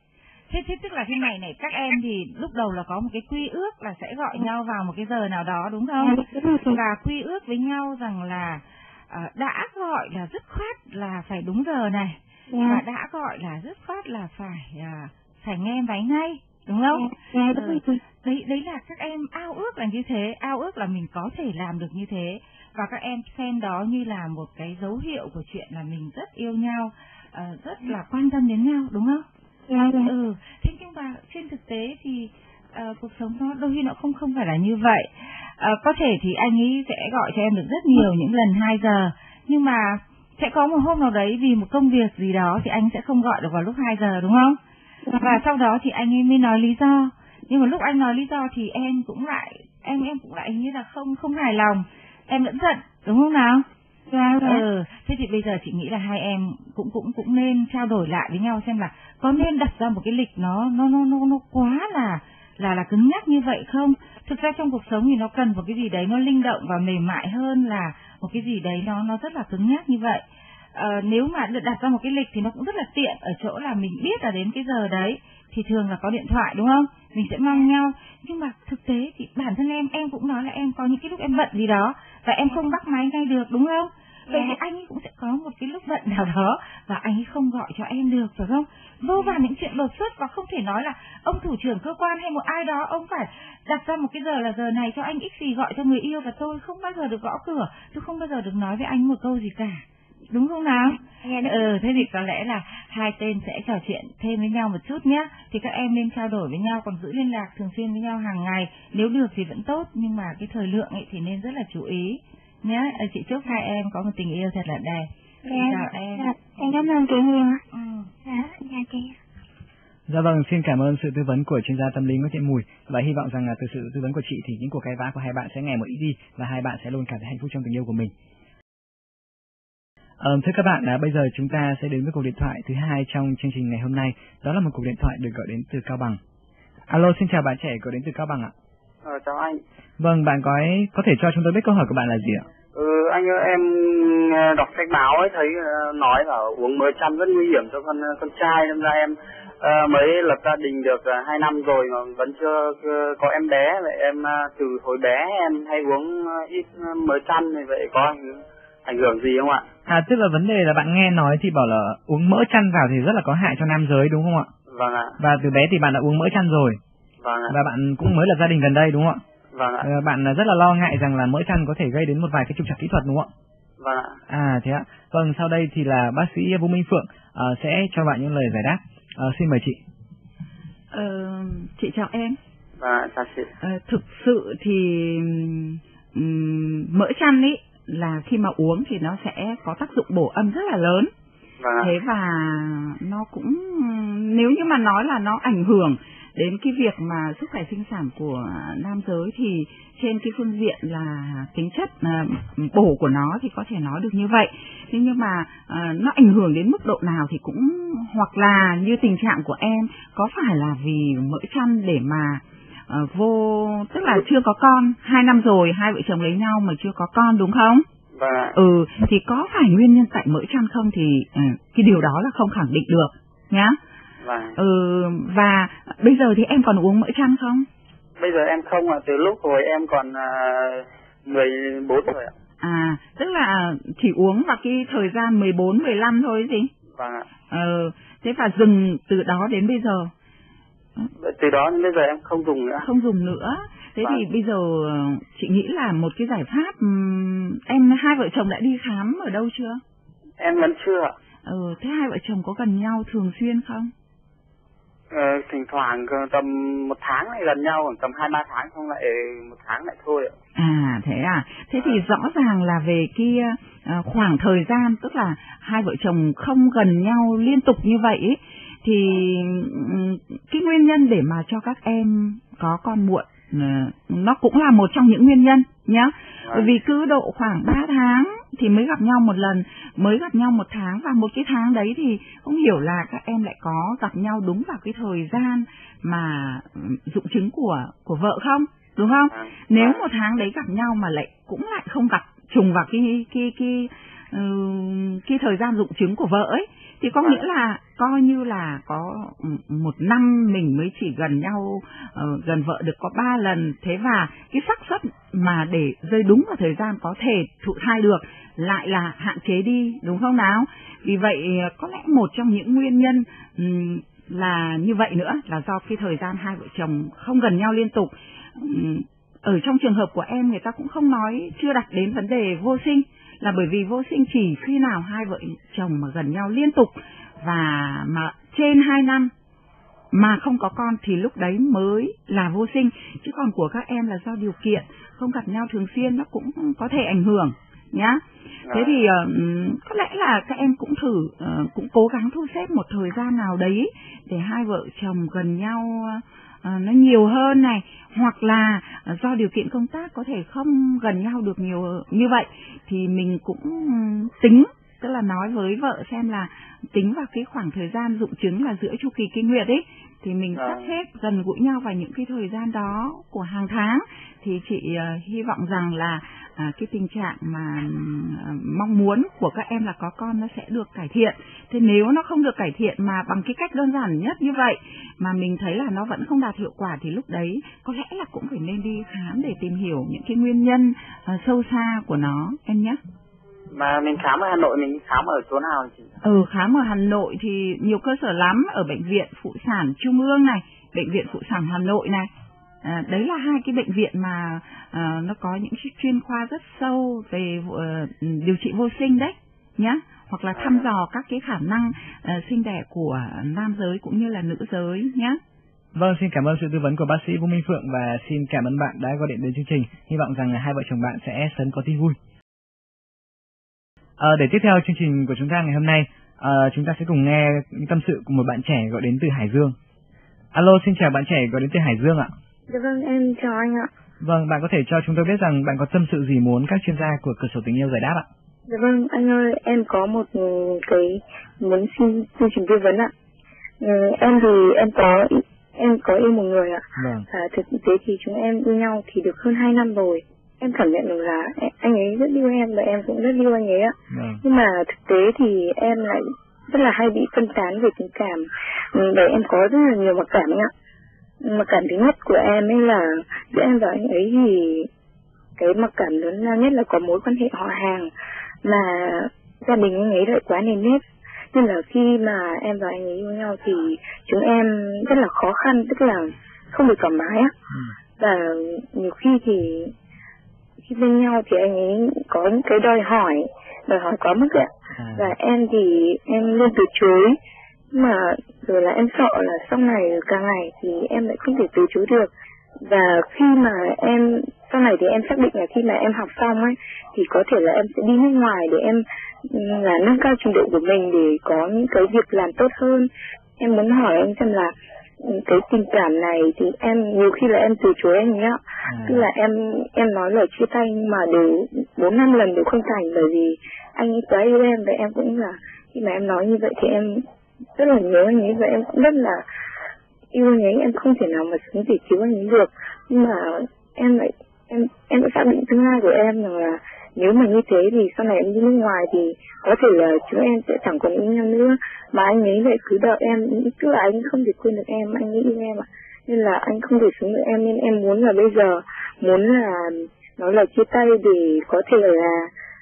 Thế tức là thế này các em thì lúc đầu là có một cái quy ước là sẽ gọi nhau vào một cái giờ nào đó đúng không? Và quy ước với nhau rằng là đã gọi là dứt khoát là phải đúng giờ này, và đã gọi là dứt khoát là phải nghe máy ngay, đúng không? Đấy là các em ao ước là như thế, ao ước là mình có thể làm được như thế, và các em xem đó như là một cái dấu hiệu của chuyện là mình rất yêu nhau, rất là quan tâm đến nhau, đúng không? Thế nhưng mà trên thực tế thì cuộc sống nó đôi khi nó không phải là như vậy. Có thể thì anh ấy sẽ gọi cho em được rất nhiều những lần 2 giờ, nhưng mà sẽ có một hôm nào đấy vì một công việc gì đó thì anh sẽ không gọi được vào lúc 2 giờ, đúng không? Và sau đó thì anh ấy mới nói lý do, nhưng mà lúc anh nói lý do thì em cũng lại như là không hài lòng, em vẫn giận, đúng không nào? Thế thì bây giờ chị nghĩ là hai em cũng nên trao đổi lại với nhau xem là có nên đặt ra một cái lịch nó quá là cứng nhắc như vậy không? Thực ra trong cuộc sống thì nó cần một cái gì đấy nó linh động và mềm mại hơn là một cái gì đấy nó rất là cứng nhắc như vậy. Nếu mà đặt ra một cái lịch thì nó cũng rất là tiện ở chỗ là mình biết là đến cái giờ đấy thì thường là có điện thoại, đúng không? Mình sẽ mong nhau. Nhưng mà thực tế thì bản thân em cũng nói là em có những cái lúc em bận gì đó và em không bắt máy ngay được, đúng không? Vậy thì anh ấy cũng sẽ có một cái lúc bận nào đó và anh ấy không gọi cho em được, phải không? Vô vàn những chuyện đột xuất, và không thể nói là ông thủ trưởng cơ quan hay một ai đó ông phải đặt ra một cái giờ là giờ này cho anh XY gọi cho người yêu, và tôi không bao giờ được gõ cửa, tôi không bao giờ được nói với anh một câu gì cả, đúng không nào? Thế thì có lẽ là hai tên sẽ trò chuyện thêm với nhau một chút nhé. Thì các em nên trao đổi với nhau, còn giữ liên lạc thường xuyên với nhau hàng ngày, nếu được thì vẫn tốt, nhưng mà cái thời lượng ấy thì nên rất là chú ý nhé. Chị chúc hai em có một tình yêu thật là đẹp. Chào em. Em cảm ơn chị nhiều. Dạ chị. Dạ vâng, xin cảm ơn sự tư vấn của chuyên gia tâm lý Nguyễn Thị Mùi, và hy vọng rằng là từ sự tư vấn của chị thì những cuộc cãi vã của hai bạn sẽ ngày một ít đi và hai bạn sẽ luôn cảm thấy hạnh phúc trong tình yêu của mình. Thưa các bạn, bây giờ chúng ta sẽ đến với cuộc điện thoại thứ hai trong chương trình ngày hôm nay. Đó là một cuộc điện thoại được gọi đến từ Cao Bằng. Alo, xin chào bạn trẻ gọi đến từ Cao Bằng ạ. Chào anh. Vâng, bạn có thể cho chúng tôi biết câu hỏi của bạn là gì ạ? Anh ơi, em đọc sách báo ấy thấy nói là uống mỡ chăn rất nguy hiểm cho con trai, nên ra em mới lập gia đình được 2 năm rồi mà vẫn chưa có em bé. Vậy em từ hồi bé em hay uống ít mỡ chăn, thì vậy có ảnh hưởng gì không ạ? Tức là vấn đề là bạn nghe nói thì bảo là uống mỡ chăn vào thì rất là có hại cho nam giới, đúng không ạ? Vâng ạ. Và từ bé thì bạn đã uống mỡ chăn rồi. Vâng ạ. Và bạn cũng mới lập gia đình gần đây, đúng không ạ? Vâng ạ. Bạn rất là lo ngại rằng là mỡ chăn có thể gây đến một vài cái trục trặc kỹ thuật, đúng không ạ? Vâng ạ. Thế ạ. Vâng, sau đây thì là bác sĩ Vũ Minh Phượng sẽ cho bạn những lời giải đáp. Xin mời chị. Chị chào em. Chào chị. Thực sự thì mỡ chăn ấy là khi mà uống thì nó sẽ có tác dụng bổ âm rất là lớn. Thế và nó cũng, nếu như mà nói là nó ảnh hưởng đến cái việc mà sức khỏe sinh sản của nam giới thì trên cái phương diện là tính chất bổ của nó thì có thể nói được như vậy. Thế nhưng mà nó ảnh hưởng đến mức độ nào thì cũng, hoặc là như tình trạng của em có phải là vì mỡ chăn để mà tức là chưa có con, 2 năm rồi hai vợ chồng lấy nhau mà chưa có con, đúng không? Thì có phải nguyên nhân tại mỡ chăn không thì cái điều đó là không khẳng định được nhá. Và bây giờ thì em còn uống mỡ chăn không? Bây giờ em không ạ, từ lúc hồi em còn 14 rồi ạ. Tức là chỉ uống vào cái thời gian 14, 15 thôi gì? Vâng ạ. Thế và dừng từ đó đến bây giờ? Từ đó đến bây giờ em không dùng nữa. Không dùng nữa. Thế thì bây giờ chị nghĩ là một cái giải pháp, em hai vợ chồng đã đi khám ở đâu chưa? Em vẫn chưa ạ. Thế hai vợ chồng có gần nhau thường xuyên không? Thỉnh thoảng tầm 1 tháng lại gần nhau, tầm 2-3 tháng xong lại 1 tháng lại thôi ạ. Thế à? Thế thì rõ ràng là về cái khoảng thời gian, tức là hai vợ chồng không gần nhau liên tục như vậy ấy, thì cái nguyên nhân để mà cho các em có con muộn nó cũng là một trong những nguyên nhân nhá. Bởi vì cứ độ khoảng 3 tháng thì mới gặp nhau một lần, mới gặp nhau 1 tháng, và một cái tháng đấy thì không hiểu là các em lại có gặp nhau đúng vào cái thời gian mà dụng trứng của vợ không, đúng không? Nếu 1 tháng đấy gặp nhau mà cũng lại không gặp trùng vào cái thời gian dụng trứng của vợ ấy Thì có nghĩa là coi như là có một năm mình mới chỉ gần nhau, gần vợ được có 3 lần, thế và cái xác suất mà để rơi đúng vào thời gian có thể thụ thai được lại là hạn chế đi, đúng không nào? Vì vậy có lẽ một trong những nguyên nhân là như vậy nữa là do cái thời gian hai vợ chồng không gần nhau liên tục. Ở trong trường hợp của em, người ta cũng không nói, chưa đặt đến vấn đề vô sinh, là bởi vì vô sinh chỉ khi nào hai vợ chồng mà gần nhau liên tục và mà trên 2 năm mà không có con thì lúc đấy mới là vô sinh. Chứ còn của các em là do điều kiện không gặp nhau thường xuyên nó cũng có thể ảnh hưởng nhá. Thế thì có lẽ là các em cũng thử cũng cố gắng thu xếp một thời gian nào đấy để hai vợ chồng gần nhau nó nhiều hơn này, hoặc là do điều kiện công tác có thể không gần nhau được nhiều như vậy thì mình cũng tính, tức là nói với vợ xem là tính vào cái khoảng thời gian rụng trứng là giữa chu kỳ kinh nguyệt ấy, thì mình sắp xếp gần gũi nhau vào những cái thời gian đó của hàng tháng. Thì chị hy vọng rằng là cái tình trạng mà mong muốn của các em là có con nó sẽ được cải thiện. Thế nếu nó không được cải thiện mà bằng cái cách đơn giản nhất như vậy mà mình thấy là nó vẫn không đạt hiệu quả thì lúc đấy có lẽ là cũng phải nên đi khám để tìm hiểu những cái nguyên nhân sâu xa của nó em nhé. Mà mình khám ở Hà Nội, mình khám ở chỗ nào chị? Khám ở Hà Nội thì nhiều cơ sở lắm, ở Bệnh viện Phụ sản Trung ương này, Bệnh viện Phụ sản Hà Nội này. Đấy là hai cái bệnh viện mà nó có những chuyên khoa rất sâu về điều trị vô sinh đấy nhá, hoặc là thăm dò các cái khả năng sinh đẻ của nam giới cũng như là nữ giới nhá. Vâng, xin cảm ơn sự tư vấn của bác sĩ Vũ Minh Phượng và xin cảm ơn bạn đã gọi điện đến chương trình. Hy vọng rằng hai vợ chồng bạn sẽ sớm có tin vui. Để tiếp theo chương trình của chúng ta ngày hôm nay, chúng ta sẽ cùng nghe tâm sự của một bạn trẻ gọi đến từ Hải Dương. Alo, xin chào bạn trẻ gọi đến từ Hải Dương ạ. Dạ vâng, em chào anh ạ. Vâng, bạn có thể cho chúng tôi biết rằng bạn có tâm sự gì muốn các chuyên gia của Cửa sổ tình yêu giải đáp ạ? Dạ vâng, anh ơi, em có một cái muốn xin chương trình tư vấn ạ. Em thì em có yêu một người ạ. Vâng. Thực tế thì chúng em yêu nhau thì được hơn 2 năm rồi. Em cảm nhận được là anh ấy rất yêu em và em cũng rất yêu anh ấy ạ. Vâng. Nhưng mà thực tế thì em lại rất là hay bị phân tán về tình cảm. Để em có rất là nhiều mặc cảm ạ. Mặc cảm thứ nhất của em ấy là giữa em và anh ấy thì cái mặc cảm lớn lao nhất là có mối quan hệ họ hàng mà gia đình anh ấy lại quá nền nếp, nên là khi mà em và anh ấy yêu nhau thì chúng em rất là khó khăn, tức là không được thoải mái á. Và nhiều khi thì khi bên nhau thì anh ấy có những cái đòi hỏi quá mức ạ. Và em thì em luôn từ chối, mà rồi là em sợ là sau này càng ngày thì em lại không thể từ chối được. Và khi mà em sau này thì em xác định là khi mà em học xong ấy thì có thể là em sẽ đi nước ngoài để em là nâng cao trình độ của mình để có những cái việc làm tốt hơn. Em muốn hỏi anh xem là cái tình cảm này thì em nhiều khi là em từ chối anh ấy ạ. Tức là em nói lời chia tay nhưng mà đều 4-5 lần đều không thành, bởi vì anh ấy quá yêu em và em cũng là khi mà em nói như vậy thì em rất là nhớ anh ấy và em cũng rất là yêu anh ấy, em không thể nào mà sống để thiếu anh ấy được. Nhưng mà em đã xác định tương lai của em rằng là nếu mà như thế thì sau này em đi nước ngoài thì có thể là chúng em sẽ chẳng còn yêu nhau nữa, mà anh ấy lại cứ đợi em, tức là anh không thể quên được em, anh ấy yêu em ạ, nên là anh không thể sống được em, nên em muốn là bây giờ muốn là nói lời chia tay để có thể là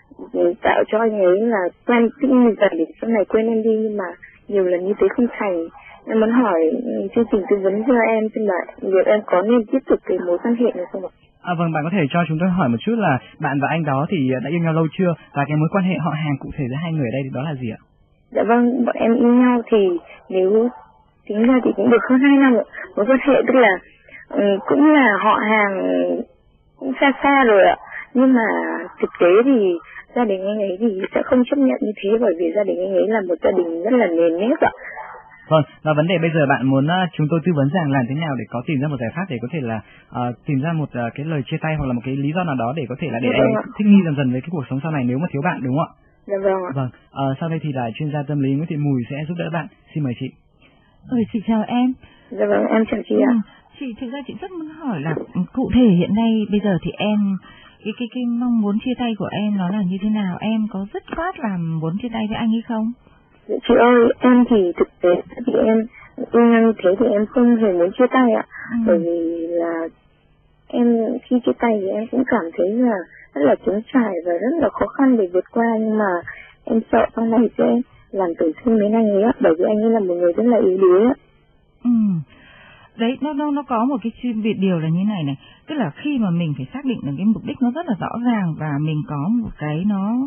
tạo cho anh ấy là quen tinh như vậy để sau này quên em đi, nhưng mà nhiều lần như thế không thành. Em muốn hỏi chương trình tư vấn cho em xem là liệu em có nên tiếp tục cái mối quan hệ này không ạ? Vâng, bạn có thể cho chúng tôi hỏi một chút là bạn và anh đó thì đã yêu nhau lâu chưa, và cái mối quan hệ họ hàng cụ thể giữa hai người ở đây thì đó là gì ạ? Dạ vâng, bọn em yêu nhau thì nếu tính ra thì cũng được hơn 2 năm rồi. Mối quan hệ tức là cũng là họ hàng cũng xa xa rồi ạ. Nhưng mà thực tế thì gia đình anh ấy thì sẽ không chấp nhận như thế, bởi vì gia đình anh ấy là một gia đình rất là nền nếp ạ. Vâng, và vấn đề bây giờ bạn muốn chúng tôi tư vấn rằng làm thế nào để có tìm ra một giải pháp để có thể là tìm ra một cái lời chia tay hoặc là một cái lý do nào đó để có thể là để em thích nghi dần dần với cái cuộc sống sau này nếu mà thiếu bạn, đúng không ạ? Dạ vâng ạ. Vâng, sau đây thì là chuyên gia tâm lý Nguyễn Thị Mùi sẽ giúp đỡ bạn. Xin mời chị. Chị chào em. Dạ vâng, em chào chị ạ. Chị thực ra chị rất muốn hỏi là cụ thể hiện nay bây giờ thì em cái mong muốn chia tay của em nó là như thế nào? Em có dứt khoát là muốn chia tay với anh hay không? Chị ơi, em thì thực tế thì em yêu nhau như thế thì em không hề muốn chia tay ạ. Bởi vì là em khi chia tay thì em cũng cảm thấy là rất là trống trải và rất là khó khăn để vượt qua, nhưng mà em sợ sau này sẽ làm tổn thương đến anh ấy ạ, bởi vì anh ấy là một người rất là yếu đuối ạ. Đấy, nó có một cái biệt điều là như này này, tức là khi mà mình phải xác định được cái mục đích nó rất là rõ ràng và mình có một cái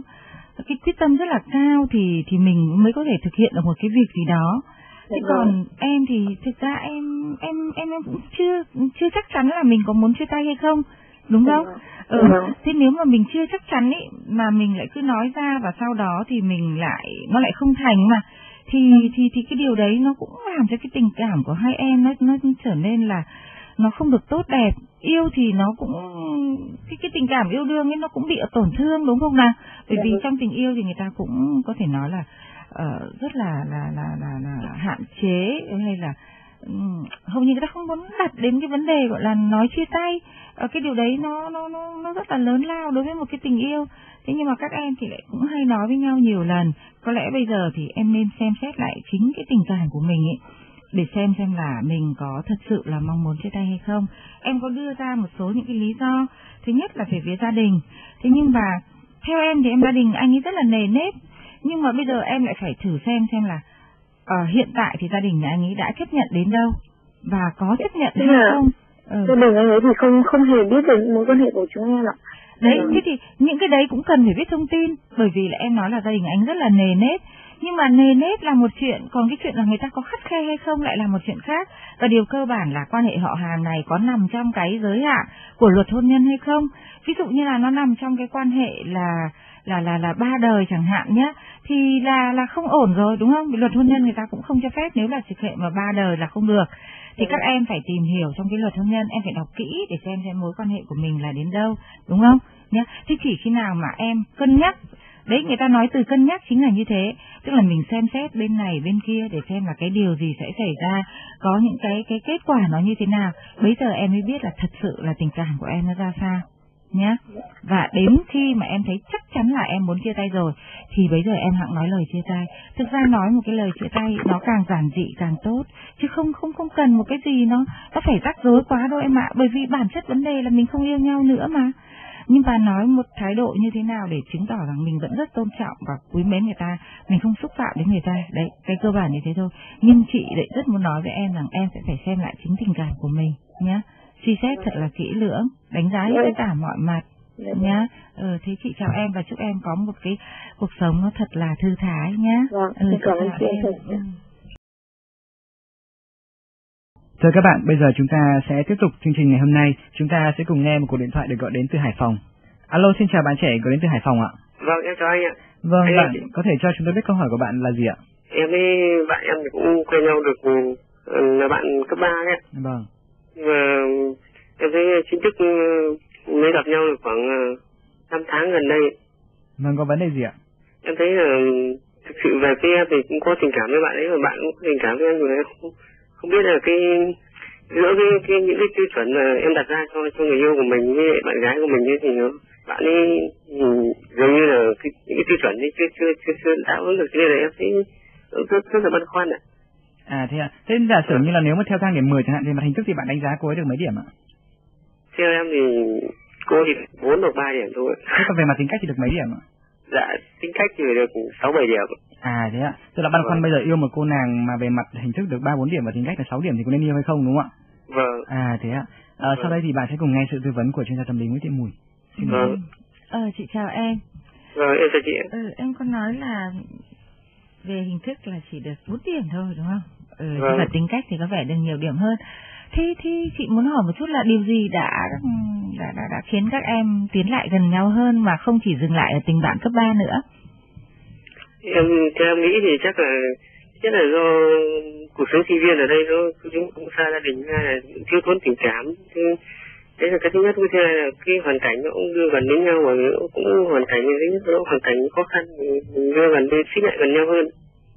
quyết tâm rất là cao thì mình mới có thể thực hiện được một cái việc gì đó. Thế còn em thì thực ra em cũng chưa chắc chắn là mình có muốn chia tay hay không, đúng không? Thế nếu mà mình chưa chắc chắn ấy mà mình lại cứ nói ra và sau đó thì nó lại không thành mà thì cái điều đấy nó cũng làm cho cái tình cảm của hai em nó trở nên là nó không được tốt đẹp. Yêu thì nó cũng cái tình cảm yêu đương ấy nó cũng bị tổn thương, đúng không nào? Bởi vì trong tình yêu thì người ta cũng có thể nói là rất là hạn chế, hay là hầu như người ta không muốn đặt đến cái vấn đề gọi là nói chia tay. Cái điều đấy nó rất là lớn lao đối với một cái tình yêu. Thế nhưng mà các em thì lại cũng hay nói với nhau nhiều lần. Có lẽ bây giờ thì em nên xem xét lại chính cái tình cảm của mình ấy, để xem là mình có thật sự là mong muốn chia tay hay không. Em có đưa ra một số những cái lý do. Thứ nhất là về phía gia đình. Thế nhưng mà theo em thì gia đình anh ấy rất là nề nếp. Nhưng mà bây giờ em lại phải thử xem là hiện tại thì gia đình nhà anh ấy đã chấp nhận đến đâu và có chấp nhận hay không. Gia đình anh ấy thì không hề biết về mối quan hệ của chúng em ạ. Đấy, thế thì những cái đấy cũng cần phải biết thông tin, bởi vì là em nói là gia đình anh rất là nề nếp. Nhưng mà nề nếp là một chuyện, còn cái chuyện là người ta có khắt khe hay không lại là một chuyện khác. Và điều cơ bản là quan hệ họ hàng này có nằm trong cái giới hạn của luật hôn nhân hay không. Ví dụ như là nó nằm trong cái quan hệ là 3 đời chẳng hạn nhé, thì là không ổn rồi, đúng không? Vì luật hôn nhân người ta cũng không cho phép, nếu là trực hệ mà 3 đời là không được. Thì các em phải tìm hiểu trong cái luật hôn nhân, em phải đọc kỹ để xem mối quan hệ của mình là đến đâu, đúng không? Nhá. Thế chỉ khi nào mà em cân nhắc, đấy người ta nói từ cân nhắc chính là như thế, tức là mình xem xét bên này bên kia để xem là cái điều gì sẽ xảy ra, có những cái kết quả nó như thế nào, bây giờ em mới biết là thật sự là tình cảm của em nó ra sao nhá. Và đến khi mà em thấy chắc chắn là em muốn chia tay rồi thì bây giờ em hẵng nói lời chia tay. Thực ra nói một cái lời chia tay nó càng giản dị càng tốt, chứ không cần một cái gì nó phải rắc rối quá đâu em ạ. Bởi vì bản chất vấn đề là mình không yêu nhau nữa mà. Nhưng mà nói một thái độ như thế nào để chứng tỏ rằng mình vẫn rất tôn trọng và quý mến người ta, mình không xúc phạm đến người ta. Đấy, cái cơ bản như thế thôi. Nhưng chị lại rất muốn nói với em rằng em sẽ phải xem lại chính tình cảm của mình nhé. Suy xét thật là kỹ lưỡng, đánh giá hết tất cả mọi mặt nhá. Thế chị chào em và chúc em có một cái cuộc sống nó thật là thư thái nhá. Cảm ơn chị. Thưa các bạn, bây giờ chúng ta sẽ tiếp tục chương trình ngày hôm nay. Chúng ta sẽ cùng nghe một cuộc điện thoại được gọi đến từ Hải Phòng. Alo, xin chào bạn trẻ gọi đến từ Hải Phòng ạ. Vâng, em chào anh ạ. Vâng, anh bạn có thể cho chúng tôi biết câu hỏi của bạn là gì ạ? Em với bạn em thì cũng quen nhau được là bạn cấp 3 đấy. Vâng. Và em thấy chính thức mới gặp nhau được khoảng 5 tháng gần đây. Vâng, có vấn đề gì ạ? Em thấy là thực sự về phía em thì cũng có tình cảm với bạn ấy, và bạn cũng có tình cảm với anh, rồi em không biết là giữa những cái tiêu chuẩn mà em đặt ra cho người yêu của mình với bạn gái của mình ấy, thì bạn ấy dường như là những cái tiêu chuẩn ấy chưa đáp ứng được, cho nên là em thấy rất là băn khoăn ạ. Thế ạ. Thế giả sử như là nếu mà theo thang điểm 10 chẳng hạn thì mặt hình thức thì bạn đánh giá cô ấy được mấy điểm ạ? Theo em thì cô thì 4 được 3 điểm thôi. Thế còn về mặt tính cách thì được mấy điểm ạ? Dạ, tính cách thì được 6-7 điểm. Thế ạ. Tức là băn khoăn bây giờ yêu một cô nàng mà về mặt hình thức được 3-4 điểm và tính cách là 6 điểm thì có nên yêu hay không, đúng không ạ? Vâng. Thế ạ. Sau đây thì bạn sẽ cùng nghe sự tư vấn của chuyên gia tâm lý Nguyễn Thị Mùi. Vâng. Chị chào em. Vâng, em chào chị. Em có nói là về hình thức là chỉ được 4 điểm thôi, đúng không? Vâng. Và tính cách thì có vẻ được nhiều điểm hơn. Thế chị muốn hỏi một chút là điều gì đã khiến các em tiến lại gần nhau hơn mà không chỉ dừng lại ở tình bạn cấp 3 nữa? Theo em nghĩ thì chắc là do cuộc sống sinh viên ở đây chúng cũng xa gia đình, hay là thiếu thốn tình cảm. Đấy là cái thứ nhất. Thứ hai là cái hoàn cảnh nó cũng đưa gần đến nhau, và cũng hoàn cảnh khó khăn, mình đưa gần đến xích lại gần nhau hơn.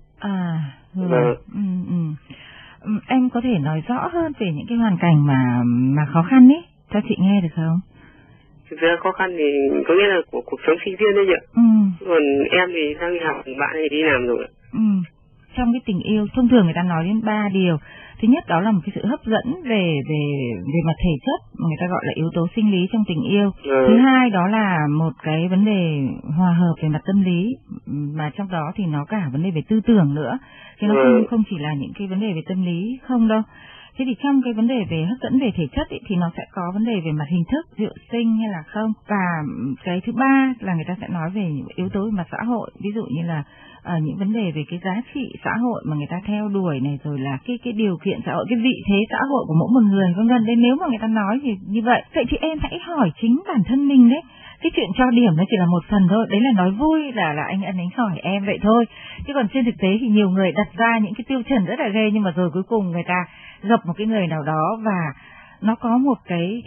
Em có thể nói rõ hơn về những cái hoàn cảnh mà khó khăn ấy cho chị nghe được không? Thực ra khó khăn thì có nghĩa là của cuộc sống sinh viên đấy chị ạ. Còn em thì đang đi học, bạn thì đi làm rồi. Trong cái tình yêu, thông thường người ta nói đến 3 điều. Thứ nhất đó là một cái sự hấp dẫn về mặt thể chất, người ta gọi là yếu tố sinh lý trong tình yêu. Thứ hai đó là một cái vấn đề hòa hợp về mặt tâm lý, mà trong đó thì nó cả vấn đề về tư tưởng nữa. Chứ nó không chỉ là những cái vấn đề về tâm lý không đâu. Thế thì trong cái vấn đề về hấp dẫn về thể chất ấy, thì nó sẽ có vấn đề về mặt hình thức, rượu sinh hay là không. Và cái thứ ba là người ta sẽ nói về những yếu tố về mặt xã hội, ví dụ như là những vấn đề về cái giá trị xã hội mà người ta theo đuổi này, rồi là cái điều kiện xã hội, cái vị thế xã hội của mỗi một người, vân vân. Nên nếu mà người ta nói thì như vậy thì em hãy hỏi chính bản thân mình đấy. Cái chuyện cho điểm nó chỉ là một phần thôi, đấy là nói vui là anh hỏi em vậy thôi. Chứ còn trên thực tế thì nhiều người đặt ra những cái tiêu chuẩn rất là ghê, nhưng mà rồi cuối cùng người ta gặp một cái người nào đó và nó có một cái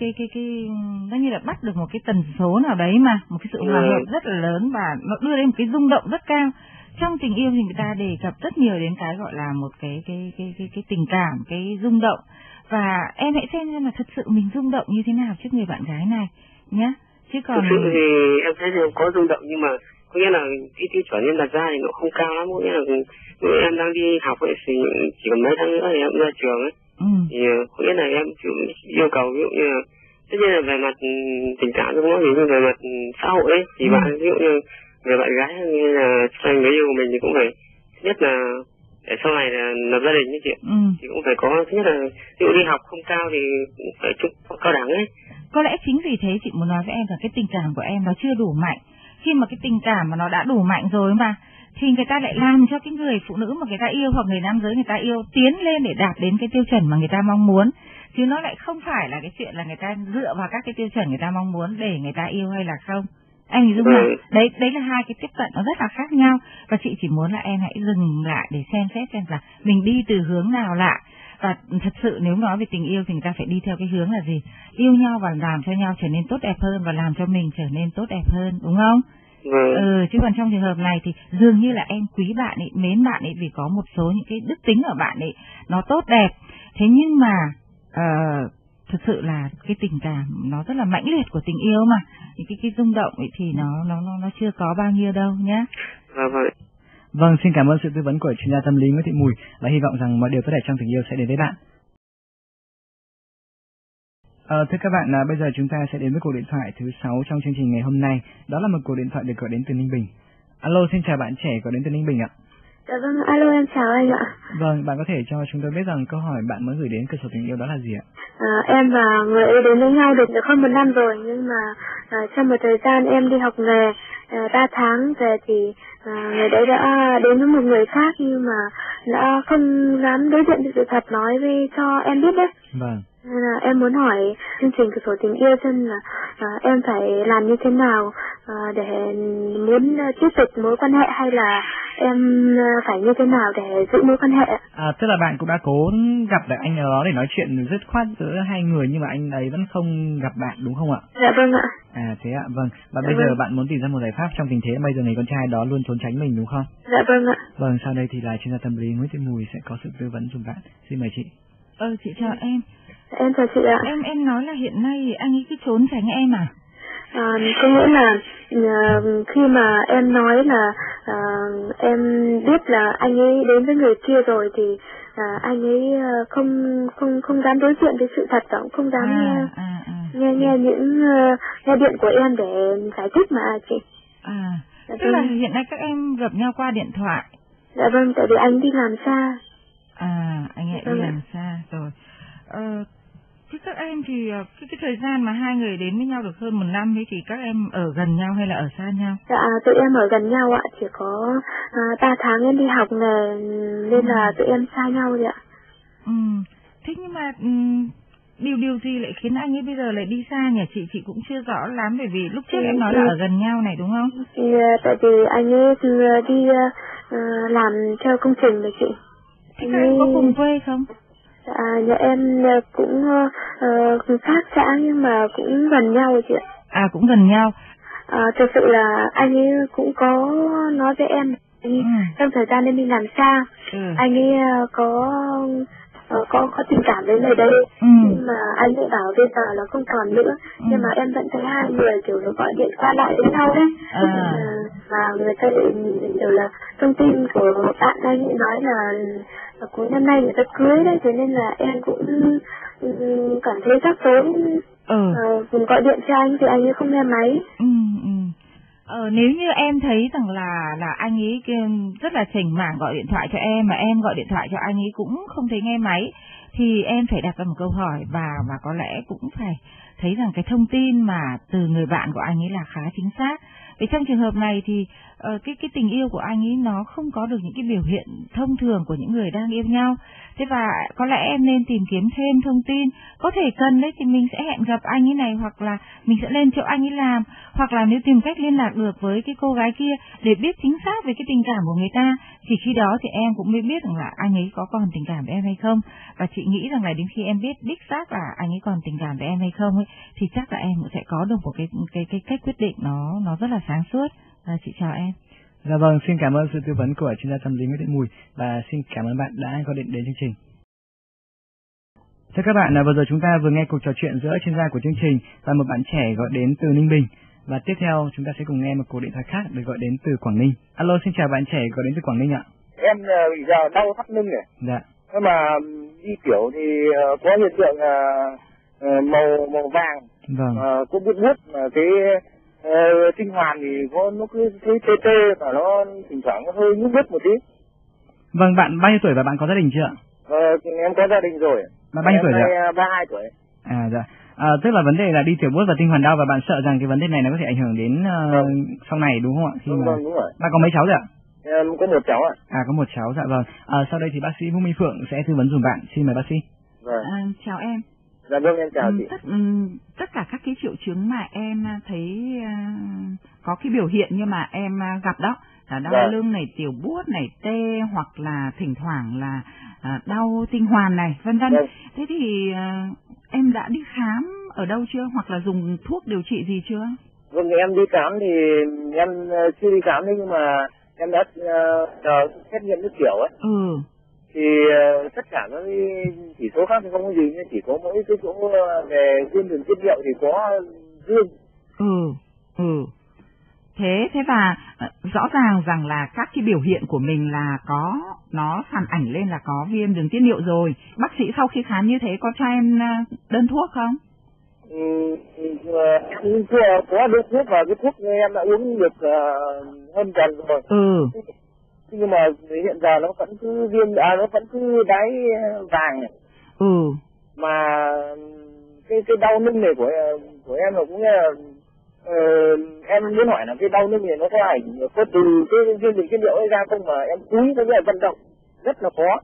nó như là bắt được một cái tần số nào đấy, mà một cái sự hòa hợp rất là lớn, và nó đưa đến một cái rung động rất cao. Trong tình yêu thì người ta đề cập rất nhiều đến cái gọi là một cái tình cảm, cái rung động. Và em hãy xem là thật sự mình rung động như thế nào trước người bạn gái này nhé. Chứ còn thực sự thì em thấy là có rung động, nhưng mà có nghĩa là cái tiêu chuẩn em đặt ra thì nó không cao lắm. Có nghĩa là em đang đi học ấy, thì chỉ còn mấy tháng nữa thì em ra trường ấy. Thì có nghĩa là em yêu cầu ví dụ như là tất nhiên là về mặt tình cảm đúng không, ví dụ về mặt xã hội ấy, thì bạn ví dụ như về bạn gái như là anh người yêu của mình thì cũng phải thứ nhất là để sau này là lập gia đình như chị, thì cũng phải có thứ nhất là ví dụ đi học không cao thì cũng phải chúc cao đẳng ấy. Có lẽ chính vì thế chị muốn nói với em là cái tình cảm của em nó chưa đủ mạnh. Khi mà cái tình cảm mà nó đã đủ mạnh rồi mà, thì người ta lại làm cho cái người phụ nữ mà người ta yêu hoặc người nam giới người ta yêu tiến lên để đạt đến cái tiêu chuẩn mà người ta mong muốn. Chứ nó lại không phải là cái chuyện là người ta dựa vào các cái tiêu chuẩn người ta mong muốn để người ta yêu hay là không. Anh hình dung là đấy là hai cái tiếp cận nó rất là khác nhau. Và chị chỉ muốn là em hãy dừng lại để xem xét xem là mình đi từ hướng nào lạ. Và thật sự nếu nói về tình yêu thì người ta phải đi theo cái hướng là gì? Yêu nhau và làm cho nhau trở nên tốt đẹp hơn, và làm cho mình trở nên tốt đẹp hơn, đúng không? Chứ còn trong trường hợp này thì dường như là em quý bạn ấy, mến bạn ấy vì có một số những cái đức tính ở bạn ấy nó tốt đẹp. Thế nhưng mà thực sự là cái tình cảm nó rất là mãnh liệt của tình yêu mà, những cái rung động ấy thì nó chưa có bao nhiêu đâu nhá. Vâng, xin cảm ơn sự tư vấn của chuyên gia tâm lý Nguyễn Thị Mùi, và hy vọng rằng mọi điều tốt đẹp trong tình yêu sẽ đến với bạn. Thưa các bạn, bây giờ chúng ta sẽ đến với cuộc điện thoại thứ 6 trong chương trình ngày hôm nay. Đó là một cuộc điện thoại được gọi đến từ Ninh Bình. Alo, xin chào bạn trẻ gọi đến từ Ninh Bình ạ. Dạ vâng, alo, em chào anh ạ. Vâng, bạn có thể cho chúng tôi biết rằng câu hỏi bạn muốn gửi đến cửa sổ tình yêu đó là gì ạ? Em và người yêu đến với nhau được hơn 1 năm rồi, nhưng mà trong một thời gian em đi học nghề 3 tháng về thì người đấy đã đến với một người khác, nhưng mà đã không dám đối diện với sự thật nói với cho em biết đấy. Vâng. Nên là em muốn hỏi chương trình cửa sổ tình yêu xem là em phải làm như thế nào để muốn tiếp tục mối quan hệ, hay là em phải như thế nào để giữ mối quan hệ. Tức là bạn cũng đã cố gặp được anh đó để nói chuyện dứt khoát giữa hai người, nhưng mà anh ấy vẫn không gặp bạn đúng không ạ? Dạ vâng ạ. Thế ạ, vâng. Và bây giờ bạn muốn tìm ra một giải pháp trong tình thế bây giờ người con trai đó luôn trốn tránh mình đúng không? Dạ vâng ạ. Vâng, sau đây thì là chuyên gia tâm lý Nguyễn Thị Mùi sẽ có sự tư vấn giúp bạn. Xin mời chị. Chị chào em. Em chào chị ạ. Em nói là hiện nay anh ấy cứ trốn tránh em à? Có nghĩa là khi mà em nói là em biết là anh ấy đến với người kia rồi thì anh ấy không dám đối diện với sự thật, cũng không dám nghe những nghe điện của em để giải thích mà chị. Tức là hiện nay các em gặp nhau qua điện thoại. Dạ vâng, tại vì anh đi làm xa. Anh ấy đi làm xa rồi. Thế các em thì cái thời gian mà hai người đến với nhau được hơn 1 năm ấy thì các em ở gần nhau hay là ở xa nhau? Dạ, tụi em ở gần nhau ạ, chỉ có 3 tháng em đi học nghề nên là tụi em xa nhau vậy ạ. Thế nhưng mà điều gì lại khiến anh ấy bây giờ lại đi xa nhỉ? Chị cũng chưa rõ lắm, bởi vì lúc trước em nói là ở gần nhau này đúng không? Tại vì anh ấy đi làm theo công trình rồi chị. Thế các em có cùng quê không? Nhà em cũng khác xã nhưng mà cũng gần nhau chị ạ. Cũng gần nhau. Thực sự là anh ấy cũng có nói với em trong thời gian em đi làm xa, anh ấy có có tình cảm với người đây. Nhưng mà anh lại bảo bây giờ là không còn nữa. Nhưng mà em vẫn thấy hai người kiểu là gọi điện qua lại với nhau đấy. Và người ta kiểu là thông tin của bạn anh ấy nói là cuối năm nay người ta cưới đấy, thế nên là em cũng cảm thấy rắc rối. Mình gọi điện cho anh thì anh ấy không nghe máy. Nếu như em thấy rằng là anh ấy rất là chảnh mảng gọi điện thoại cho em, mà em gọi điện thoại cho anh ấy cũng không thấy nghe máy, thì em phải đặt ra một câu hỏi và có lẽ cũng phải thấy rằng cái thông tin mà từ người bạn của anh ấy là khá chính xác. Vì trong trường hợp này thì cái tình yêu của anh ấy nó không có được những cái biểu hiện thông thường của những người đang yêu nhau. Thế và có lẽ em nên tìm kiếm thêm thông tin. Có thể cần đấy thì mình sẽ hẹn gặp anh ấy này, hoặc là mình sẽ lên chỗ anh ấy làm, hoặc là nếu tìm cách liên lạc được với cái cô gái kia để biết chính xác về cái tình cảm của người ta, thì khi đó thì em cũng mới biết rằng là anh ấy có còn tình cảm với em hay không. Và chị nghĩ rằng là đến khi em biết đích xác là anh ấy còn tình cảm với em hay không ấy, thì chắc là em cũng sẽ có được một cái cách quyết định nó rất là sáng suốt. Chị chào em. Dạ vâng, xin cảm ơn sự tư vấn của chuyên gia tâm lý Nguyễn Thị Mùi và xin cảm ơn bạn đã gọi điện đến chương trình. Thưa các bạn, vừa rồi chúng ta vừa nghe cuộc trò chuyện giữa chuyên gia của chương trình và một bạn trẻ gọi đến từ Ninh Bình. Và tiếp theo chúng ta sẽ cùng nghe một cuộc điện thoại khác được gọi đến từ Quảng Ninh. Alo, xin chào bạn trẻ gọi đến từ Quảng Ninh ạ. Em bây giờ đau thắt lưng này. Dạ. Nhưng mà đi tiểu thì có hiện tượng màu vàng. Vâng. Có bút mà cái tinh hoàn thì nó cứ thấy tê và nó thỉnh thoảng nó hơi nhức một tí. Vâng, bạn bao nhiêu tuổi và bạn có gia đình chưa ạ? Em có gia đình rồi. Bạn bao nhiêu tuổi rồi ạ? 32 tuổi. Dạ. Tức là vấn đề là đi tiểu buốt và tinh hoàn đau và bạn sợ rằng cái vấn đề này nó có thể ảnh hưởng đến sau này đúng không ạ? Đúng rồi. Bạn có mấy cháu rồi ạ? Em có một cháu ạ. Có một cháu, dạ vâng. Sau đây thì bác sĩ Vũ Minh Phượng sẽ tư vấn dùm bạn. Xin mời bác sĩ. Vâng. Chào em. Dạ vâng, em chào chị. Tất cả các cái triệu chứng mà em thấy có cái biểu hiện như mà em gặp đó là đau lưng này, tiểu buốt này, tê, hoặc là thỉnh thoảng là đau tinh hoàn này, vân vân. Thế thì em đã đi khám ở đâu chưa, hoặc là dùng thuốc điều trị gì chưa? Vâng, em đi khám thì em chưa đi khám đấy, nhưng mà em đã xét nghiệm nước tiểu ấy. Thì tất cả các chỉ số khác thì không có gì, nhưng chỉ có mỗi cái chỗ về viêm đường tiết niệu thì có dương. Thế và rõ ràng rằng là các cái biểu hiện của mình là nó phản ảnh lên là có viêm đường tiết niệu rồi. Bác sĩ sau khi khám như thế có cho em đơn thuốc không? Có đơn thuốc, và cái thuốc em đã uống được hơn tuần rồi. Nhưng mà hiện giờ nó vẫn cứ nó vẫn cứ đáy vàng này. Mà cái đau lưng này của em là cũng em muốn hỏi là cái đau lưng này nó có ảnh có từ cái viêm đường tiết niệu ấy ra không, mà em cúi với vận động rất là khó.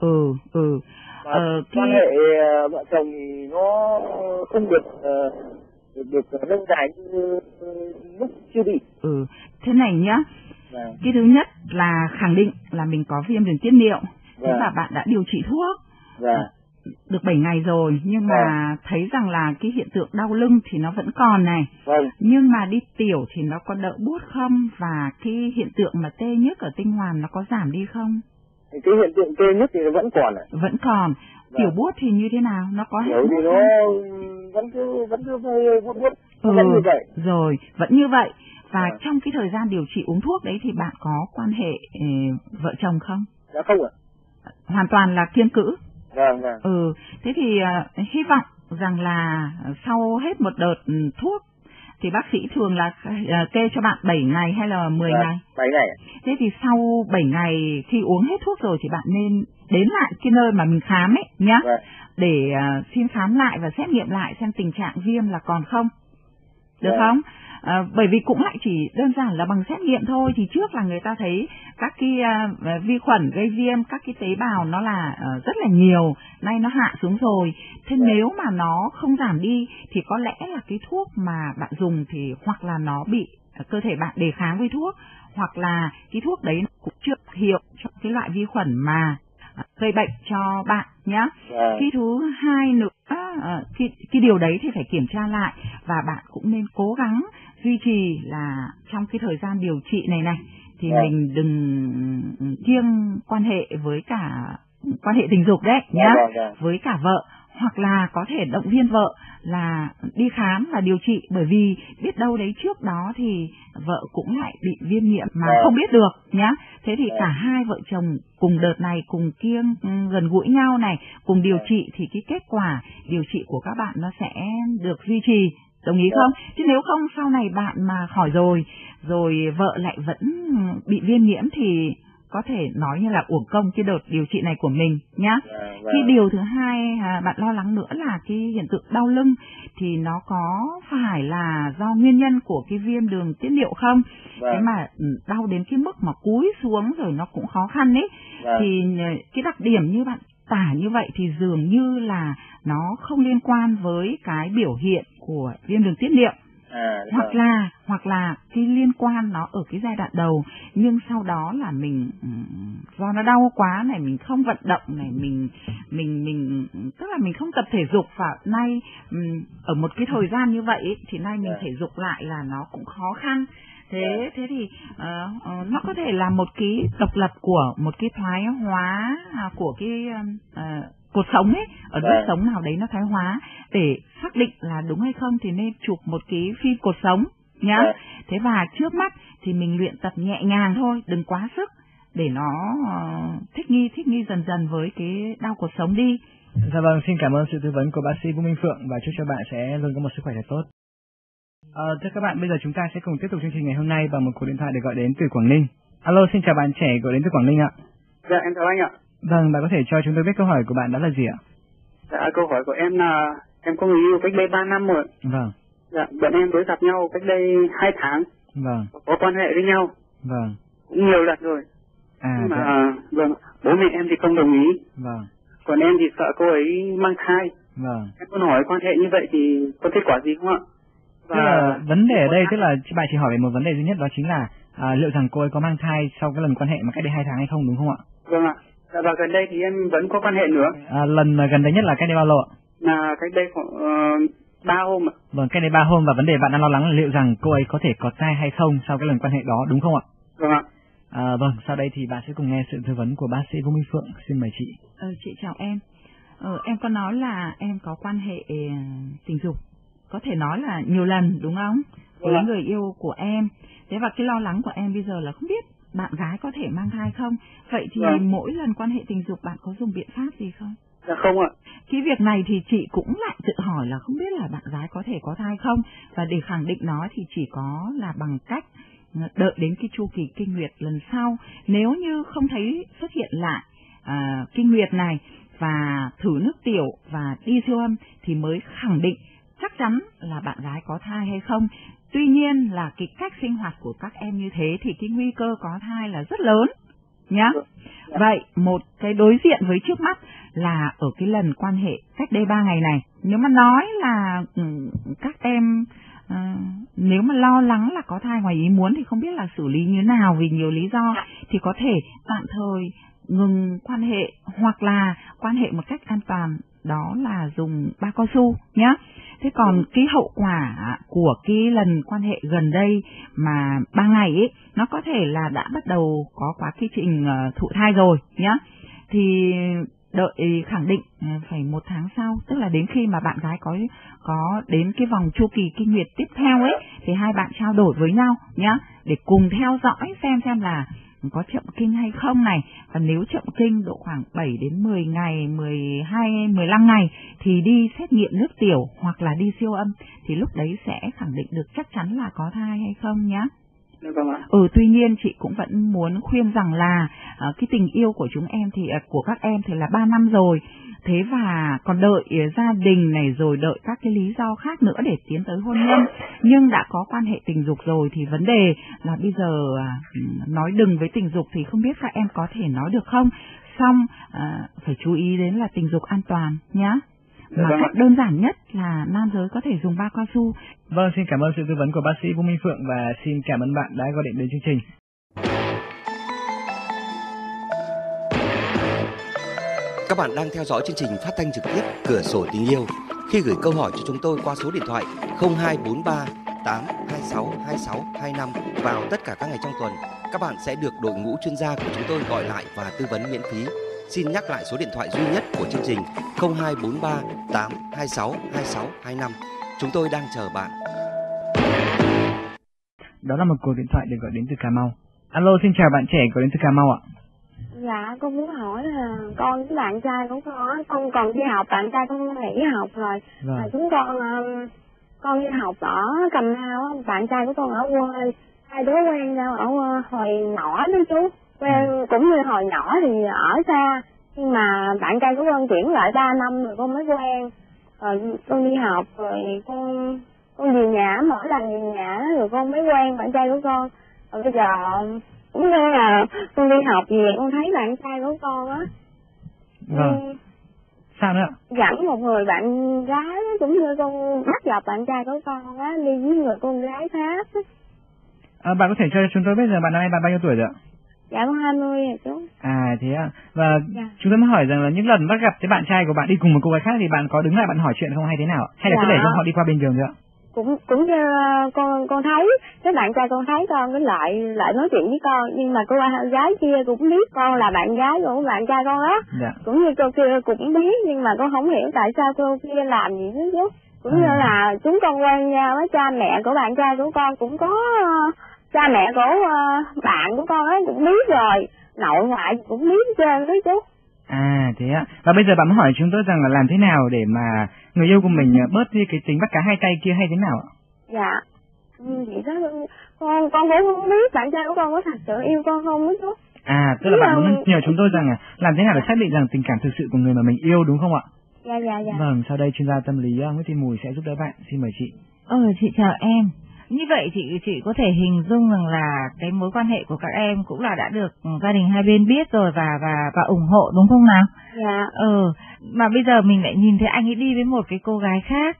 Quan hệ vợ chồng thì nó không được lâu dài như lúc chưa bị. Thế này nhá. Cái thứ nhất là khẳng định là mình có viêm đường tiết niệu. Thế và bạn đã điều trị thuốc được 7 ngày rồi, nhưng mà thấy rằng là cái hiện tượng đau lưng thì nó vẫn còn này. Nhưng mà đi tiểu thì nó có đỡ buốt không, và cái hiện tượng mà tê nhức ở tinh hoàn nó có giảm đi không? Cái hiện tượng tê nhức thì nó vẫn còn. Vẫn còn. Tiểu buốt thì như thế nào? Nó có tiểu thì nó vẫn cứ buốt. Vẫn như vậy. Rồi, vẫn như vậy. Và trong cái thời gian điều trị uống thuốc đấy thì bạn có quan hệ vợ chồng không? Dạ không ạ. Hoàn toàn là kiêng cữ. Vâng. Thế thì hy vọng rằng là sau hết một đợt thuốc thì bác sĩ thường là kê cho bạn 7 ngày hay là 10 ngày? 7 ngày. Thế thì sau 7 ngày khi uống hết thuốc rồi thì bạn nên đến lại cái nơi mà mình khám ấy nhá. Để xin khám lại và xét nghiệm lại xem tình trạng viêm là còn không. Được không? Bởi vì cũng lại chỉ đơn giản là bằng xét nghiệm thôi, thì trước là người ta thấy các cái vi khuẩn gây viêm, các cái tế bào nó là rất là nhiều, nay nó hạ xuống rồi. Thế nếu mà nó không giảm đi thì có lẽ là cái thuốc mà bạn dùng thì hoặc là nó bị cơ thể bạn đề kháng với thuốc, hoặc là cái thuốc đấy cũng chưa hiệu cho cái loại vi khuẩn mà gây bệnh cho bạn nhá. Cái thứ hai nữa, cái điều đấy thì phải kiểm tra lại, và bạn cũng nên cố gắng duy trì là trong cái thời gian điều trị này thì mình đừng kiêng quan hệ với cả quan hệ tình dục đấy nhá, với cả vợ, hoặc là có thể động viên vợ là đi khám và điều trị, bởi vì biết đâu đấy trước đó thì vợ cũng lại bị viêm nhiễm mà không biết được nhá. Thế thì cả hai vợ chồng cùng đợt này cùng kiêng gần gũi nhau này, cùng điều trị thì cái kết quả điều trị của các bạn nó sẽ được duy trì, đồng ý không? Chứ nếu không sau này bạn mà khỏi rồi vợ lại vẫn bị viêm nhiễm thì có thể nói như là uổng công cái đợt điều trị này của mình nhá. Cái điều thứ hai bạn lo lắng nữa là cái hiện tượng đau lưng, thì nó có phải là do nguyên nhân của cái viêm đường tiết niệu không? Thế mà đau đến cái mức mà cúi xuống rồi nó cũng khó khăn ấy. Thì cái đặc điểm như bạn tả như vậy thì dường như là nó không liên quan với cái biểu hiện của viêm đường tiết niệu. Hoặc là cái liên quan nó ở cái giai đoạn đầu, nhưng sau đó là mình do nó đau quá này, mình không vận động này, mình tức là mình không tập thể dục, và nay ở một cái thời gian như vậy ấy, thì nay mình thể dục lại là nó cũng khó khăn. Thế thì nó có thể là một cái độc lập của một cái thoái hóa của cái cột sống ấy, ở đốt sống nào đấy nó thoái hóa. Để xác định là đúng hay không thì nên chụp một cái phim cột sống nhá. Thế và trước mắt thì mình luyện tập nhẹ nhàng thôi, đừng quá sức, để nó thích nghi dần dần với cái đau cột sống đi. Dạ vâng, xin cảm ơn sự tư vấn của bác sĩ Vũ Minh Phượng và chúc cho bạn sẽ luôn có một sức khỏe thật tốt. Thưa các bạn, bây giờ chúng ta sẽ cùng tiếp tục chương trình ngày hôm nay bằng một cuộc điện thoại được gọi đến từ Quảng Ninh. Alo, xin chào bạn trẻ gọi đến từ Quảng Ninh ạ. Dạ, em chào anh ạ. Vâng, bạn có thể cho chúng tôi biết câu hỏi của bạn đó là gì ạ? Dạ, câu hỏi của em là em có người yêu cách đây 3 năm rồi. Vâng. Dạ, bọn em mới gặp nhau cách đây 2 tháng. Vâng. Có quan hệ với nhau. Vâng. Cũng nhiều lần rồi. Nhưng mà vâng, bố mẹ em thì không đồng ý. Vâng. Còn em thì sợ cô ấy mang thai. Vâng. Em muốn hỏi quan hệ như vậy thì có kết quả gì không ạ? Và tức là vấn đề ở đây, tức là bạn chỉ hỏi về một vấn đề duy nhất, đó chính là liệu rằng cô ấy có mang thai sau cái lần quan hệ mà cách đây 2 tháng hay không, đúng không ạ? Vâng ạ. Và gần đây thì em vẫn có quan hệ nữa. Lần gần đây nhất là cách đây bao lâu ạ? Là cách đây khoảng 3 hôm ạ. Vâng, cách đây 3 hôm, và vấn đề bạn đang lo lắng là liệu rằng cô ấy có thể có thai hay không sau cái lần quan hệ đó, đúng không ạ? Vâng ạ. Vâng, sau đây thì bạn sẽ cùng nghe sự tư vấn của bác sĩ Vũ Minh Phượng. Xin mời chị. Chị chào em. Em có nói là em có quan hệ tình dục, có thể nói là nhiều lần đúng không? Với người yêu của em. Thế và cái lo lắng của em bây giờ là không biết bạn gái có thể mang thai không? Vậy thì mỗi lần quan hệ tình dục bạn có dùng biện pháp gì không? Dạ không ạ. Cái việc này thì chị cũng lại tự hỏi là không biết là bạn gái có thể có thai không? Và để khẳng định nó thì chỉ có là bằng cách đợi đến cái chu kỳ kinh nguyệt lần sau. Nếu như không thấy xuất hiện lại kinh nguyệt này và thử nước tiểu và đi siêu âm thì mới khẳng định chắc chắn là bạn gái có thai hay không. Tuy nhiên là cái cách sinh hoạt của các em như thế thì cái nguy cơ có thai là rất lớn nhá. Vậy một cái đối diện với trước mắt là ở cái lần quan hệ cách đây 3 ngày này, nếu mà nói là các em nếu mà lo lắng là có thai ngoài ý muốn thì không biết là xử lý như thế nào, vì nhiều lý do, thì có thể tạm thời ngừng quan hệ hoặc là quan hệ một cách an toàn, đó là dùng bao cao su nhá. Thế còn cái hậu quả của cái lần quan hệ gần đây mà 3 ngày ấy, nó có thể là đã bắt đầu có quá cái trình thụ thai rồi nhá. Thì đợi khẳng định phải 1 tháng sau, tức là đến khi mà bạn gái có đến cái vòng chu kỳ kinh nguyệt tiếp theo ấy, thì hai bạn trao đổi với nhau nhá, để cùng theo dõi xem là có chậm kinh hay không này, và nếu chậm kinh độ khoảng 7 đến 10 ngày, 12, 15 ngày thì đi xét nghiệm nước tiểu hoặc là đi siêu âm, thì lúc đấy sẽ khẳng định được chắc chắn là có thai hay không nhá. Tuy nhiên chị cũng vẫn muốn khuyên rằng là cái tình yêu của chúng em thì của các em thì là 3 năm rồi. Thế và còn đợi gia đình này, rồi đợi các cái lý do khác nữa để tiến tới hôn nhân. Nhưng đã có quan hệ tình dục rồi thì vấn đề là bây giờ nói đừng với tình dục thì không biết các em có thể nói được không. Xong phải chú ý đến là tình dục an toàn nhá. Mà cách đơn giản nhất là nam giới có thể dùng bao cao su. Vâng, xin cảm ơn sự tư vấn của bác sĩ Vũ Minh Phượng và xin cảm ơn bạn đã gọi điện đến chương trình. Các bạn đang theo dõi chương trình phát thanh trực tiếp Cửa sổ tình yêu. Khi gửi câu hỏi cho chúng tôi qua số điện thoại 0243 826 2625 vào tất cả các ngày trong tuần, các bạn sẽ được đội ngũ chuyên gia của chúng tôi gọi lại và tư vấn miễn phí. xin nhắc lại số điện thoại duy nhất của chương trình 0243 826 2625. Chúng tôi đang chờ bạn. Đó là một cuộc điện thoại được gọi đến từ Cà Mau. Alo, xin chào bạn trẻ gọi đến từ Cà Mau ạ. Dạ, con muốn hỏi là con với bạn trai của con còn đi học, bạn trai con nghỉ học rồi. Và chúng con đi học ở Cà Mau, bạn trai của con ở quê. Hai đứa quen nhau ở hồi nhỏ đó chú. Quen cũng như hồi nhỏ thì ở xa. Nhưng mà bạn trai của con chuyển lại 3 năm rồi con mới quen. Rồi con đi học rồi con về nhà, mỗi lần về nhà rồi con mới quen bạn trai của con. Rồi bây giờ cũng như là con đi học về con thấy bạn trai của con á. Sao nữa? Dẫn một người bạn gái cũng như con bắt gặp bạn trai của con á đi với người con gái khác. Bạn có thể cho chúng tôi biết giờ bạn năm nay bạn bao nhiêu tuổi rồi ạ? Dạ con 20 rồi chú. À thế à. Và chúng tôi mới hỏi rằng là những lần bắt gặp cái bạn trai của bạn đi cùng một cô gái khác thì bạn có đứng lại bạn hỏi chuyện không hay thế nào? Hay là cứ để cho họ đi qua bên đường thôi ạ? Cũng như con thấy cái bạn trai con thấy con cái lại nói chuyện với con, nhưng mà cô gái kia cũng biết con là bạn gái của bạn trai con đó. Cũng như cô kia cũng biết, nhưng mà con không hiểu tại sao cô kia làm gì hết chứ. Cũng như là chúng con quen nhau với cha mẹ của bạn trai của con cũng có, cha mẹ của bạn của con ấy cũng biết rồi, nội ngoại cũng biết trơn đó chú. À thế ạ. Và bây giờ bạn muốn hỏi chúng tôi rằng là làm thế nào để mà người yêu của mình bớt đi cái tính bắt cá hai tay kia hay thế nào ạ? Dạ. Vậy đó, con cũng không biết bạn trai của con có thật sự yêu con không đó chú. À, tức là bạn muốn nhờ chúng tôi rằng làm thế nào để xác định rằng tình cảm thực sự của người mà mình yêu đúng không ạ? Dạ. Vâng, sau đây chuyên gia tâm lý Nguyễn Thị Mùi sẽ giúp đỡ bạn. Xin mời chị. Chị chào em. Như vậy chị có thể hình dung rằng là cái mối quan hệ của các em cũng là đã được gia đình hai bên biết rồi và ủng hộ đúng không nào? Dạ. Mà bây giờ mình lại nhìn thấy anh ấy đi với một cái cô gái khác.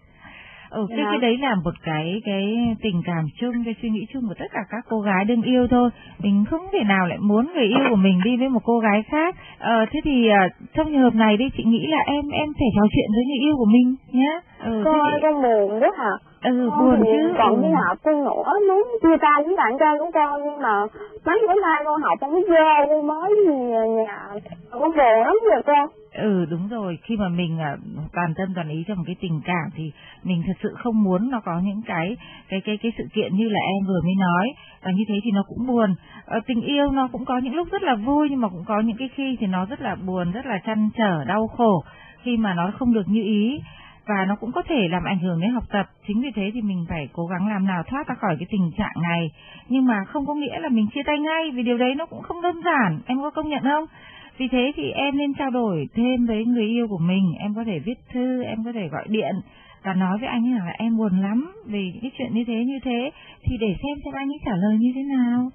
Cái đấy là một cái tình cảm chung, cái suy nghĩ chung của tất cả các cô gái đương yêu thôi. Mình không thể nào lại muốn người yêu của mình đi với một cô gái khác. Thế thì trong trường hợp này đi, chị nghĩ là em phải trò chuyện với người yêu của mình nhé. Con buồn đó hả? Buồn chứ. Còn đi học con nữa muốn chia tay với bạn trai của con, nhưng mà mấy bữa nay con học con mới vô, con mới nhà con buồn lắm rồi con. Đúng rồi, khi mà mình toàn tâm toàn ý trong một cái tình cảm thì mình thật sự không muốn nó có những cái sự kiện như là em vừa mới nói, và như thế thì nó cũng buồn. Tình yêu nó cũng có những lúc rất là vui, nhưng mà cũng có những cái khi thì nó rất là buồn, rất là trăn trở, đau khổ khi mà nó không được như ý, và nó cũng có thể làm ảnh hưởng đến học tập. Chính vì thế thì mình phải cố gắng làm nào thoát ra khỏi cái tình trạng này, nhưng mà không có nghĩa là mình chia tay ngay, vì điều đấy nó cũng không đơn giản, em có công nhận không? Vì thế thì em nên trao đổi thêm với người yêu của mình, em có thể viết thư, em có thể gọi điện và nói với anh ấy là em buồn lắm vì cái chuyện như thế, thì để xem anh ấy trả lời như thế nào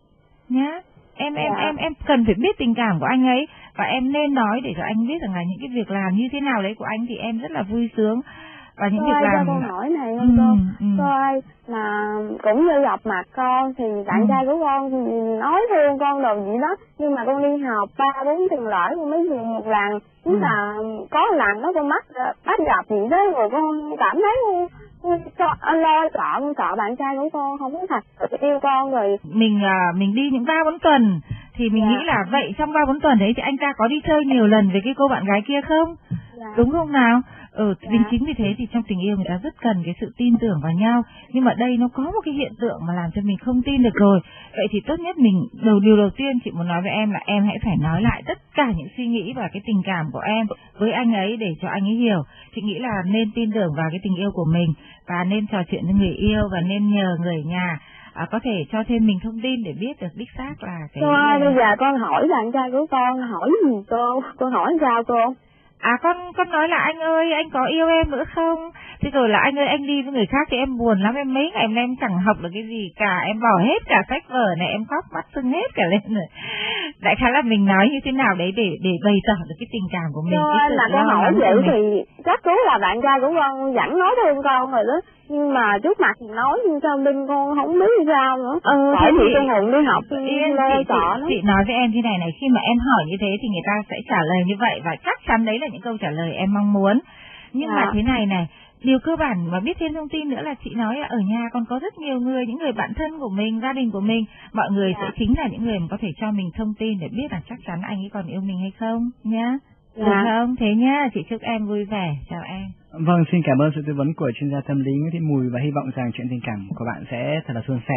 nhá. Em cần phải biết tình cảm của anh ấy, và em nên nói để cho anh biết rằng là những cái việc làm như thế nào đấy của anh thì em rất là vui sướng. Và những việc làm... Con hỏi này không cô ơi, mà cũng như gặp mặt con thì bạn trai của con nói thương con đồ gì đó, nhưng mà con đi học 3-4 tuần lễ con mới về một lần, tức là có lần đó con bắt gặp gì đó rồi con cảm thấy lo sợ bạn trai của con không có thật yêu con rồi. Mình đi những 3-4 tuần thì mình nghĩ là vậy trong 3-4 tuần đấy thì anh ta có đi chơi nhiều lần với cái cô bạn gái kia không? Đúng không nào? Chính vì thế thì trong tình yêu người ta rất cần cái sự tin tưởng vào nhau, nhưng mà đây nó có một cái hiện tượng mà làm cho mình không tin được rồi. Vậy thì tốt nhất điều đầu tiên chị muốn nói với em là em hãy phải nói lại tất cả những suy nghĩ và cái tình cảm của em với anh ấy để cho anh ấy hiểu. Chị nghĩ là nên tin tưởng vào cái tình yêu của mình và nên trò chuyện với người yêu, và nên nhờ người nhà có thể cho thêm mình thông tin để biết được đích xác là cái... Cô ơi, bây giờ con hỏi bạn trai của con hỏi gì cô hỏi sao cô? Con nói là anh ơi, anh có yêu em nữa không? Thế rồi là anh ơi, anh đi với người khác thì em buồn lắm, em mấy ngày em chẳng học được cái gì cả, em bỏ hết cả sách vở này, em khóc mắt sưng hết cả lên rồi. Đại khái là mình nói như thế nào đấy để bày tỏ được cái tình cảm của mình. Là con hỏi vậy thì chắc chú là bạn trai của con vẫn nói thương con rồi đó, nhưng mà trước mặt thì nói nhưng sau lưng con không biết sao nữa. Bởi vì con Hùng đi học chị nói với em thế này, khi mà em hỏi như thế thì người ta sẽ trả lời như vậy, và chắc chắn đấy là những câu trả lời em mong muốn. Nhưng mà thế này, điều cơ bản và biết thêm thông tin nữa là chị nói là ở nhà còn có rất nhiều người, những người bạn thân của mình, gia đình của mình, mọi người sẽ chính là những người mà có thể cho mình thông tin để biết là chắc chắn anh ấy còn yêu mình hay không nhá. Được không? Thế nhá, chị chúc em vui vẻ. Chào em. Vâng, xin cảm ơn sự tư vấn của chuyên gia tâm lý Nguyễn Thị Mùi và hy vọng rằng chuyện tình cảm của bạn sẽ thật là suôn sẻ.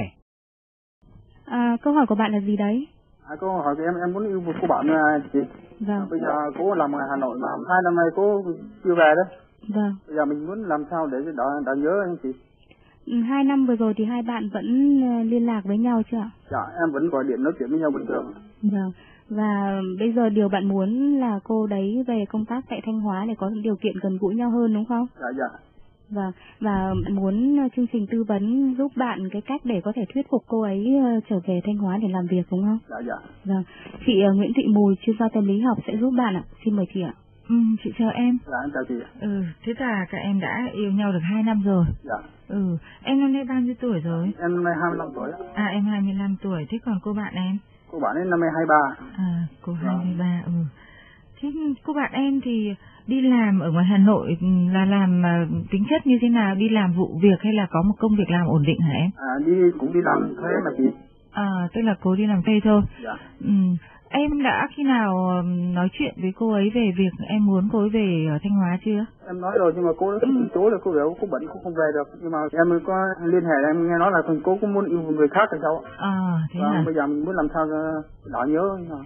Câu hỏi của bạn là gì đấy? Câu hỏi của em muốn yêu một cô bạn chị. Vâng. Bây giờ cô làm ở Hà Nội mà 2 năm nay cô chưa về đấy. Vâng. Bây giờ mình muốn làm sao để đã nhớ anh chị? 2 năm vừa rồi thì hai bạn vẫn liên lạc với nhau chưa ạ? Dạ, em vẫn gọi điện nói chuyện với nhau bình thường. Vâng. Và bây giờ điều bạn muốn là cô đấy về công tác tại Thanh Hóa để có những điều kiện gần gũi nhau hơn đúng không? Dạ, dạ. Vâng, và bạn muốn chương trình tư vấn giúp bạn cái cách để có thể thuyết phục cô ấy trở về Thanh Hóa để làm việc đúng không? Dạ, dạ. Vâng, chị Nguyễn Thị Mùi, chuyên gia tâm lý học sẽ giúp bạn ạ. Xin mời chị ạ. Chị chào em. Dạ, em chào chị. Thế là các em đã yêu nhau được 2 năm rồi. Dạ. Em năm nay bao nhiêu tuổi rồi? Em năm nay 25 tuổi. Em 25 tuổi, thế còn cô bạn em? Cô bạn ấy năm nay 23. Cô 23, Thế cô bạn em thì đi làm ở ngoài Hà Nội là làm tính chất như thế nào? Đi làm vụ việc hay là có một công việc làm ổn định hả em? Cũng đi làm thuê mà chị. Tức là cô đi làm thuê thôi. Dạ. Em đã khi nào nói chuyện với cô ấy về việc em muốn cô ấy về Thanh Hóa chưa? Em nói rồi nhưng mà cô đã từ chối là cô bảo cô bận cô không về được. Nhưng mà em có liên hệ em nghe nói là cô cũng muốn yêu một người khác hay sao? Thế hả? Bây giờ mình muốn làm sao đỡ nhớ.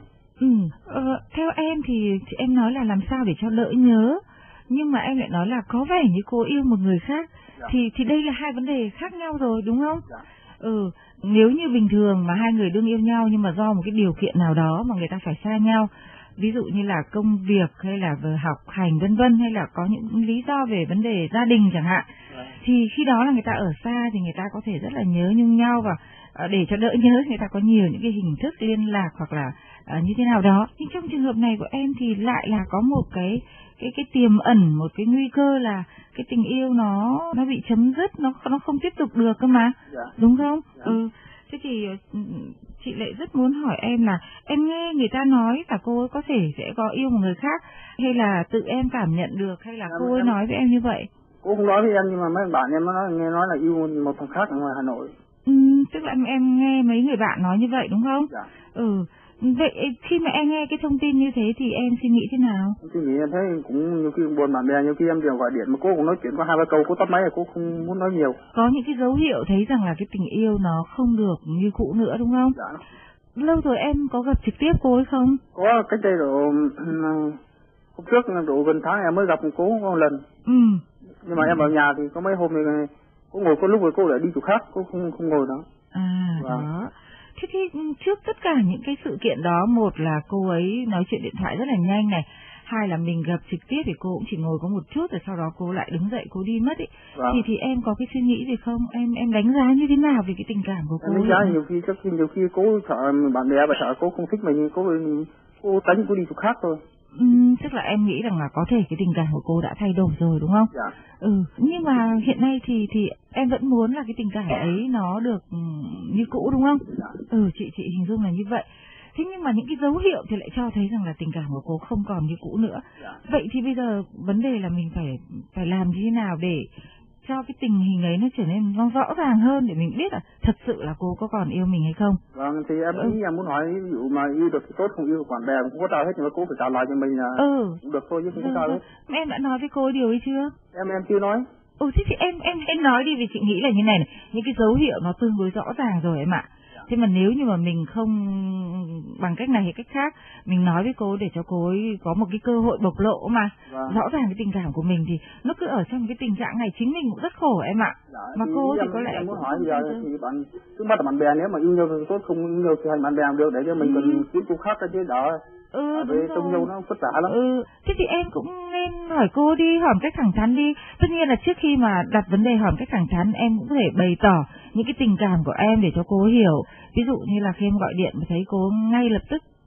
Theo em thì em nói là làm sao để cho đỡ nhớ. Nhưng mà em lại nói là có vẻ như cô yêu một người khác. Dạ. Thì đây là hai vấn đề khác nhau rồi đúng không? Dạ. Nếu như bình thường mà hai người đương yêu nhau nhưng mà do một cái điều kiện nào đó mà người ta phải xa nhau, ví dụ như là công việc hay là về học hành vân vân, hay là có những lý do về vấn đề gia đình chẳng hạn, thì khi đó là người ta ở xa thì người ta có thể rất là nhớ nhung nhau, và để cho đỡ nhớ người ta có nhiều những cái hình thức liên lạc hoặc là như thế nào đó. Nhưng trong trường hợp này của em thì lại là có một cái tiềm ẩn, một cái nguy cơ là cái tình yêu nó bị chấm dứt, nó không tiếp tục được cơ mà. Dạ. Đúng không? Dạ. Thế thì chị lại rất muốn hỏi em là em nghe người ta nói là cô ấy có thể sẽ có yêu một người khác, hay là tự em cảm nhận được, hay là cô ấy nói với em như vậy? Cô không nói với em nhưng mà mấy bạn em nghe nói là yêu một thằng khác ở ngoài Hà Nội. Tức là em nghe mấy người bạn nói như vậy đúng không? Dạ. Vậy khi mà em nghe cái thông tin như thế thì em suy nghĩ thế nào? Suy nghĩ em thấy cũng nhiều khi buồn bạn bè, nhiều khi em đều gọi điện mà cô cũng nói chuyện có 2-3 câu, cô tắt máy rồi cô không muốn nói nhiều. Có những cái dấu hiệu thấy rằng là cái tình yêu nó không được như cũ nữa đúng không? Dạ. Lâu rồi em có gặp trực tiếp cô ấy không? Có, cách đây độ hôm trước độ gần tháng em mới gặp cô một lần. Nhưng mà em ở nhà thì có mấy hôm thì cô ngồi, có lúc rồi cô lại đi chỗ khác, cô không ngồi đó. Đó. Thế thì trước tất cả những cái sự kiện đó, một là cô ấy nói chuyện điện thoại rất là nhanh này, hai là mình gặp trực tiếp thì cô cũng chỉ ngồi có một chút rồi sau đó cô lại đứng dậy cô đi mất ý. Thì em có cái suy nghĩ gì không? Em đánh giá như thế nào về cái tình cảm của cô? Em đánh giá nhiều khi cô sợ bạn bè và sợ cô không thích mình, cô tránh cô đi chỗ khác thôi. Tức là em nghĩ rằng là có thể cái tình cảm của cô đã thay đổi rồi đúng không? Dạ. Nhưng mà hiện nay thì em vẫn muốn là cái tình cảm ấy nó được như cũ đúng không? Dạ. Chị hình dung là như vậy. Thế nhưng mà những cái dấu hiệu thì lại cho thấy rằng là tình cảm của cô không còn như cũ nữa. Dạ. Vậy thì bây giờ vấn đề là mình phải làm như thế nào để cho cái tình hình ấy nó trở nên nó rõ ràng hơn, để mình biết là thật sự là cô có còn yêu mình hay không. Vâng, thì em muốn hỏi ví dụ mà yêu được thì tốt, không yêu được bạn bè cũng không có sao hết, nhưng mà cô phải trả lời cho mình là cũng được thôi chứ không có sao hết. Em đã nói với cô ấy điều ấy chưa? Em chưa nói. Thế thì em nói đi, vì chị nghĩ là như này, những cái dấu hiệu nó tương đối rõ ràng rồi em ạ. Thế mà nếu như mà mình không bằng cách này hay cách khác, mình nói với cô để cho cô ấy có một cái cơ hội bộc lộ mà rõ ràng cái tình cảm của mình, thì nó cứ ở trong cái tình trạng này chính mình cũng rất khổ em ạ. Mà cô thì có lẽ em muốn hỏi bây giờ thì bạn cứ bắt bạn bè, nếu mà yêu nhau thì tốt, không yêu nhau thì hành bạn bè được, để cho mình còn kiếm cô khác chứ đỡ. Về trong nhau nó phức tạp lắm. Thế thì em cũng nên hỏi cô đi, hỏi một cách thẳng thắn đi. Tất nhiên là trước khi mà đặt vấn đề hỏi một cách thẳng thắn, em cũng có thể bày tỏ những cái tình cảm của em để cho cô hiểu. Ví dụ như là khi em gọi điện mà thấy cô ngay lập tức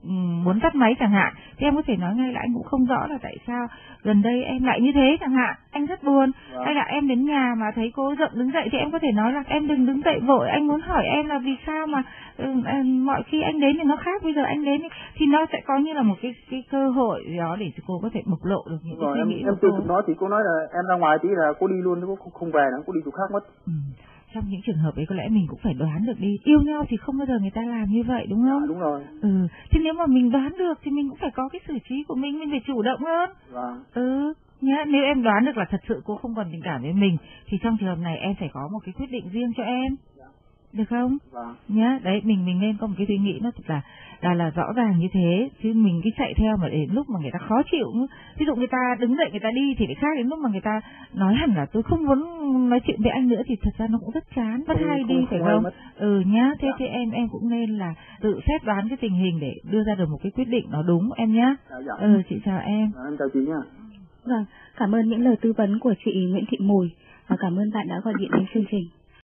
muốn tắt máy chẳng hạn, thì em có thể nói ngay là anh cũng không rõ là tại sao gần đây em lại như thế chẳng hạn, anh rất buồn. Hay là em đến nhà mà thấy cô giận đứng dậy thì em có thể nói là em đừng đứng dậy vội, anh muốn hỏi em là vì sao mà mọi khi anh đến thì nó khác, bây giờ anh đến thì nó sẽ có như là một cái cơ hội đó để cô có thể bộc lộ được những cái suy nghĩ của cô. Em nói thì cô nói là em ra ngoài tí là cô đi luôn, cô không về nữa, cô đi chỗ khác mất. Trong những trường hợp ấy có lẽ mình cũng phải đoán được đi. Yêu nhau thì không bao giờ người ta làm như vậy đúng không? Đúng rồi. Thì nếu mà mình đoán được thì mình cũng phải có cái xử trí của mình phải chủ động hơn. Nhá, nếu em đoán được là thật sự cô không còn tình cảm với mình thì trong trường hợp này em phải có một cái quyết định riêng cho em. Được không? Nhá, đấy mình nên có một cái suy nghĩ nó thật là rõ ràng như thế, chứ mình cứ chạy theo mà đến lúc mà người ta khó chịu, ví dụ người ta đứng dậy người ta đi thì lại khác, đến lúc mà người ta nói hẳn là tôi không muốn nói chuyện với anh nữa thì thật ra nó cũng rất chán, mất hay đi phải không? Nhá, thế em cũng nên là tự xét đoán cái tình hình để đưa ra được một cái quyết định nó đúng em nhá. Chị chào em. Em chào chị nhá. Vâng, cảm ơn những lời tư vấn của chị Nguyễn Thị Mùi và cảm ơn bạn đã gọi điện đến chương trình.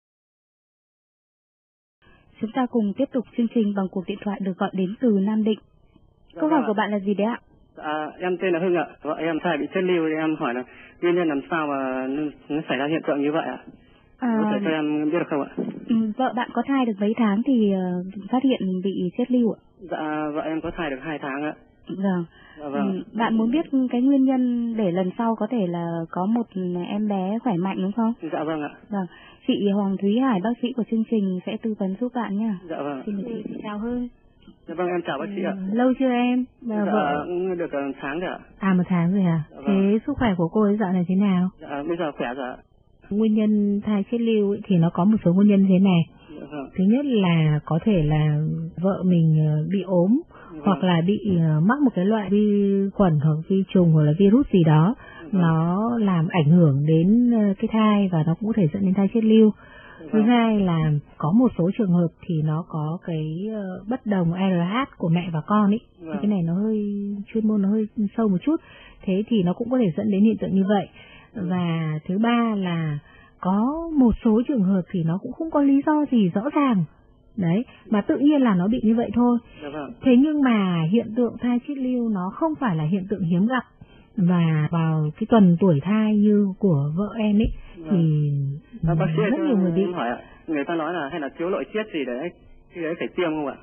Chúng ta cùng tiếp tục chương trình bằng cuộc điện thoại được gọi đến từ Nam Định. Câu hỏi của bạn là gì đấy ạ? Em tên là Hưng ạ. Vợ em thai bị chết lưu thì em hỏi là nguyên nhân làm sao mà nó xảy ra hiện tượng như vậy ạ? Có thể cho em biết được không ạ? Vợ bạn có thai được mấy tháng thì phát hiện bị chết lưu ạ? Dạ, vợ em có thai được 2 tháng ạ. Vâng. Bạn muốn biết cái nguyên nhân để lần sau có thể là có một em bé khỏe mạnh đúng không? Dạ vâng ạ. Vâng. Chị Hoàng Thúy Hải, bác sĩ của chương trình sẽ tư vấn giúp bạn nha. Dạ vâng. Xin mời chị chào Hưng. Dạ vâng, em chào bác sĩ ạ. Lâu chưa em? Dạ, được 1 tháng rồi ạ. 1 tháng rồi à? Dạ, thế vâng. sức khỏe của cô ấy dạo này thế nào? Dạ, bây giờ khỏe rồi ạ. Nguyên nhân thai chết lưu ấy, thì nó có một số nguyên nhân thế này. Dạ, vâng. Thứ nhất là có thể là vợ mình bị ốm, hoặc là bị mắc một cái loại vi khuẩn hoặc vi trùng hoặc là virus gì đó, nó làm ảnh hưởng đến cái thai và nó cũng có thể dẫn đến thai chết lưu. Thứ hai là có một số trường hợp thì nó có cái bất đồng RH của mẹ và con ấy. Thì cái này nó hơi chuyên môn, nó hơi sâu một chút. Thế thì nó cũng có thể dẫn đến hiện tượng như vậy. Và thứ ba là có một số trường hợp thì nó cũng không có lý do gì rõ ràng. Đấy, mà tự nhiên là nó bị như vậy thôi. Thế nhưng mà hiện tượng thai chết lưu nó không phải là hiện tượng hiếm gặp. Và vào cái tuần tuổi thai như của vợ em ấy thì bác sĩ rất nhiều người bị. Hỏi ạ, người ta nói là hay là thiếu nội tiết gì đấy, cái đấy phải tiêm không ạ?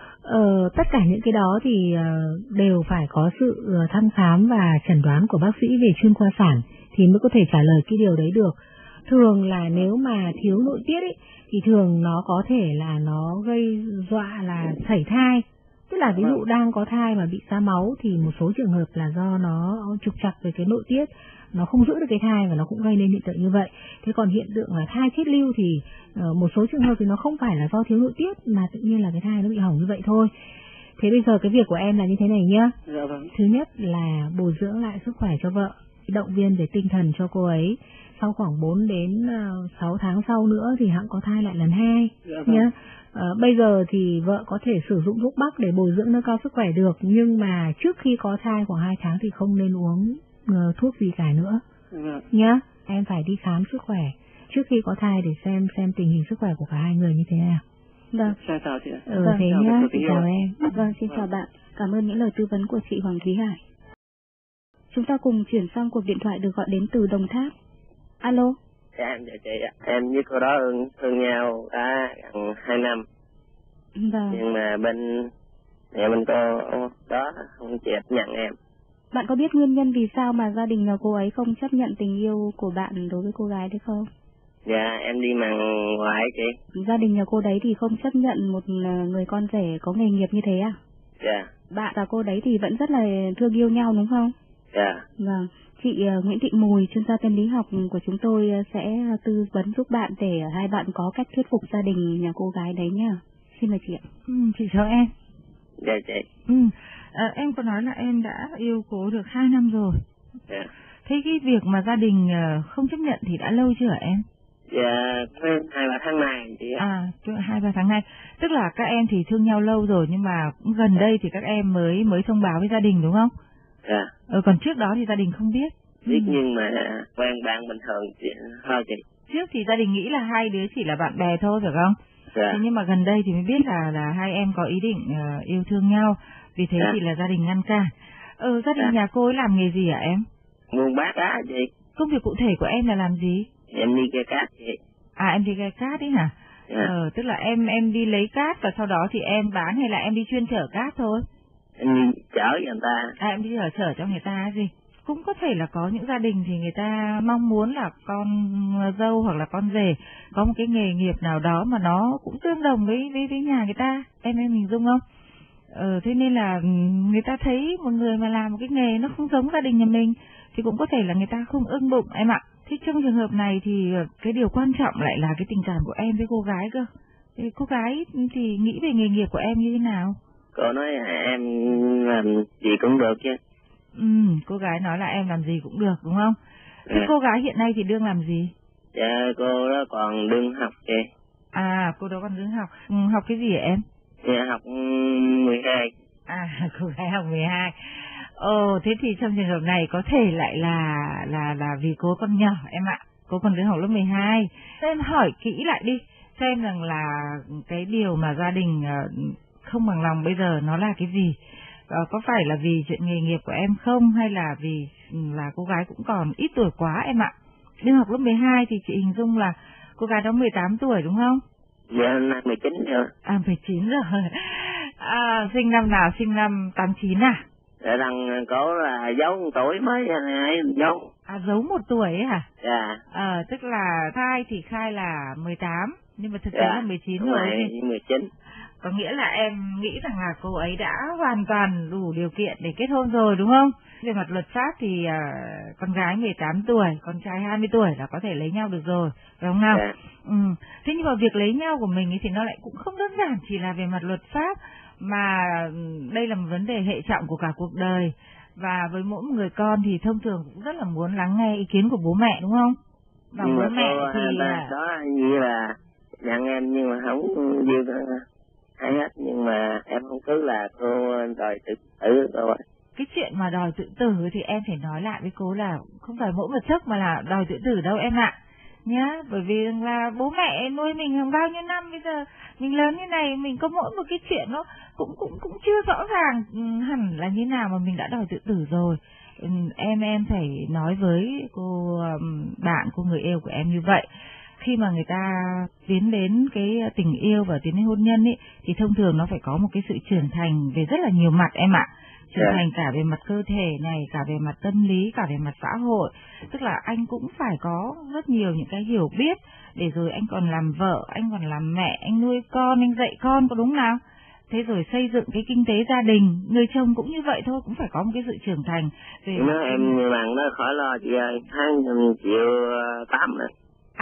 Tất cả những cái đó thì đều phải có sự thăm khám và chẩn đoán của bác sĩ về chuyên khoa sản thì mới có thể trả lời cái điều đấy được. Thường là nếu mà thiếu nội tiết ấy thì thường nó có thể là nó gây dọa là sảy thai. Tức là ví dụ đang có thai mà bị ra máu thì một số trường hợp là do nó trục trặc về cái nội tiết, nó không giữ được cái thai và nó cũng gây nên hiện tượng như vậy. Thế còn hiện tượng là thai chết lưu thì một số trường hợp thì nó không phải là do thiếu nội tiết mà tự nhiên là cái thai nó bị hỏng như vậy thôi. Thế bây giờ cái việc của em là như thế này nhá. Thứ nhất là bồi dưỡng lại sức khỏe cho vợ, động viên về tinh thần cho cô ấy. Sau khoảng 4 đến 6 tháng sau nữa thì hẵng có thai lại lần 2 nhá. Bây giờ thì vợ có thể sử dụng thuốc bắc để bồi dưỡng nâng cao sức khỏe được, nhưng mà trước khi có thai khoảng 2 tháng thì không nên uống thuốc gì cả nữa nhá. Em phải đi khám sức khỏe trước khi có thai để xem tình hình sức khỏe của cả hai người như thế nào. Vâng. Chào chị ạ. Thế nhá, chào em. Vâng, xin chào bạn. Cảm ơn những lời tư vấn của chị Hoàng Thúy Hải. Chúng ta cùng chuyển sang cuộc điện thoại được gọi đến từ Đồng Tháp. Alo. Dạ, em chào chị ạ. Em với cô đó thương nhau đã gần 2 năm. Vâng. Nhưng mà bên cô đó không chịu nhận em. Bạn có biết nguyên nhân vì sao mà gia đình nhà cô ấy không chấp nhận tình yêu của bạn đối với cô gái đấy không? Dạ, em đi mằng ngoại chị. Gia đình nhà cô đấy thì không chấp nhận một người con rể có nghề nghiệp như thế à? Dạ. Bạn và cô đấy thì vẫn rất là thương yêu nhau đúng không? Dạ. Vâng. Chị Nguyễn Thị Mùi, chuyên gia tâm lý học của chúng tôi sẽ tư vấn giúp bạn để hai bạn có cách thuyết phục gia đình nhà cô gái đấy nhá. Xin mời chị ạ. Chị chào em. Dạ chị. Em có nói là em đã yêu cô được 2 năm rồi. Dạ. Thế cái việc mà gia đình không chấp nhận thì đã lâu chưa hả em? Dạ, 2-3 tháng này chị ạ. 2-3 tháng nay. Tức là các em thì thương nhau lâu rồi nhưng mà cũng gần đây thì các em mới thông báo với gia đình đúng không? Dạ. Còn trước đó thì gia đình không biết. Biết nhưng mà quen bạn bình thường chị thôi chị. Trước thì gia đình nghĩ là hai đứa chỉ là bạn bè thôi phải không? Thế nhưng mà gần đây thì mới biết là hai em có ý định yêu thương nhau, vì thế thì là gia đình ngăn cản. Gia đình nhà cô ấy làm nghề gì hả em? Buôn bán cá chị. Công việc cụ thể của em là làm gì? Em đi ghe cát chị. Em đi ghe cát ấy hả? Tức là em đi lấy cát và sau đó thì em bán, hay là em đi chuyên chở cát thôi? Em đi chở cho người ta. Em đi chở cho người ta gì? Cũng có thể là có những gia đình thì người ta mong muốn là con dâu hoặc là con rể có một cái nghề nghiệp nào đó mà nó cũng tương đồng với nhà người ta. Em hình dung không? Thế nên là người ta thấy một người mà làm một cái nghề nó không giống gia đình nhà mình thì cũng có thể là người ta không ưng bụng em ạ. Thế trong trường hợp này thì cái điều quan trọng lại là cái tình cảm của em với cô gái cơ. Thế cô gái thì nghĩ về nghề nghiệp của em như thế nào? Cô nói em làm gì cũng được chứ. Cô gái nói là em làm gì cũng được đúng không? Thế cô gái hiện nay thì đương làm gì? Dạ cô đó còn đương học chị. Cô đó còn đương học. Học cái gì hả em? Dạ học 12. Cô gái học 12. Thế thì trong trường hợp này có thể lại là vì cô còn nhỏ em ạ. Cô còn đương học lớp 12. Thế em hỏi kỹ lại đi, xem rằng là cái điều mà gia đình không bằng lòng bây giờ nó là cái gì? Có phải là vì chuyện nghề nghiệp của em không, hay là vì là cô gái cũng còn ít tuổi quá em ạ? Đương học lớp 12 thì chị hình dung là cô gái đó 18 tuổi đúng không? Dạ, năm 19 rồi. 19 rồi. Sinh năm nào? Sinh năm 89 à? Dạ, thằng có là giấu 1 tuổi mới ấy giấu. Giấu 1 tuổi ấy hả? Dạ. Tức là khai thì khai là 18, nhưng mà thực tế là 19 rồi. 19. Có nghĩa là em nghĩ rằng là cô ấy đã hoàn toàn đủ điều kiện để kết hôn rồi đúng không? Về mặt luật pháp thì con gái 18 tuổi, con trai 20 tuổi là có thể lấy nhau được rồi, phải không nào? Thế nhưng mà việc lấy nhau của mình ấy thì nó lại cũng không đơn giản chỉ là về mặt luật pháp, mà đây là một vấn đề hệ trọng của cả cuộc đời. Và với mỗi một người con thì thông thường cũng rất là muốn lắng nghe ý kiến của bố mẹ đúng không? Và bố mẹ thì đó như là nhận em nhưng mà không như hay hết, nhưng mà em không cứ là cô đòi tự tử rồi. Cái chuyện mà đòi tự tử thì em phải nói lại với cô là không phải mỗi một giấc mà là đòi tự tử đâu em ạ. Nhá, bởi vì là bố mẹ nuôi mình hàng bao nhiêu năm, bây giờ mình lớn như này, mình có mỗi một cái chuyện nó cũng chưa rõ ràng hẳn là như nào mà mình đã đòi tự tử rồi. Em phải nói với cô bạn, cô người yêu của em như vậy. Khi mà người ta tiến đến cái tình yêu và tiến đến hôn nhân ấy, thì thông thường nó phải có một cái sự trưởng thành về rất là nhiều mặt em ạ. Trưởng thành cả về mặt cơ thể này, cả về mặt tâm lý, cả về mặt xã hội. Tức là anh cũng phải có rất nhiều những cái hiểu biết, để rồi anh còn làm vợ, anh còn làm mẹ, anh nuôi con, anh dạy con, có đúng nào? Thế rồi xây dựng cái kinh tế gia đình, người chồng cũng như vậy thôi, cũng phải có một cái sự trưởng thành. Về em bằng nó khỏi lo chị ơi, tháng 1,8 triệu rồi.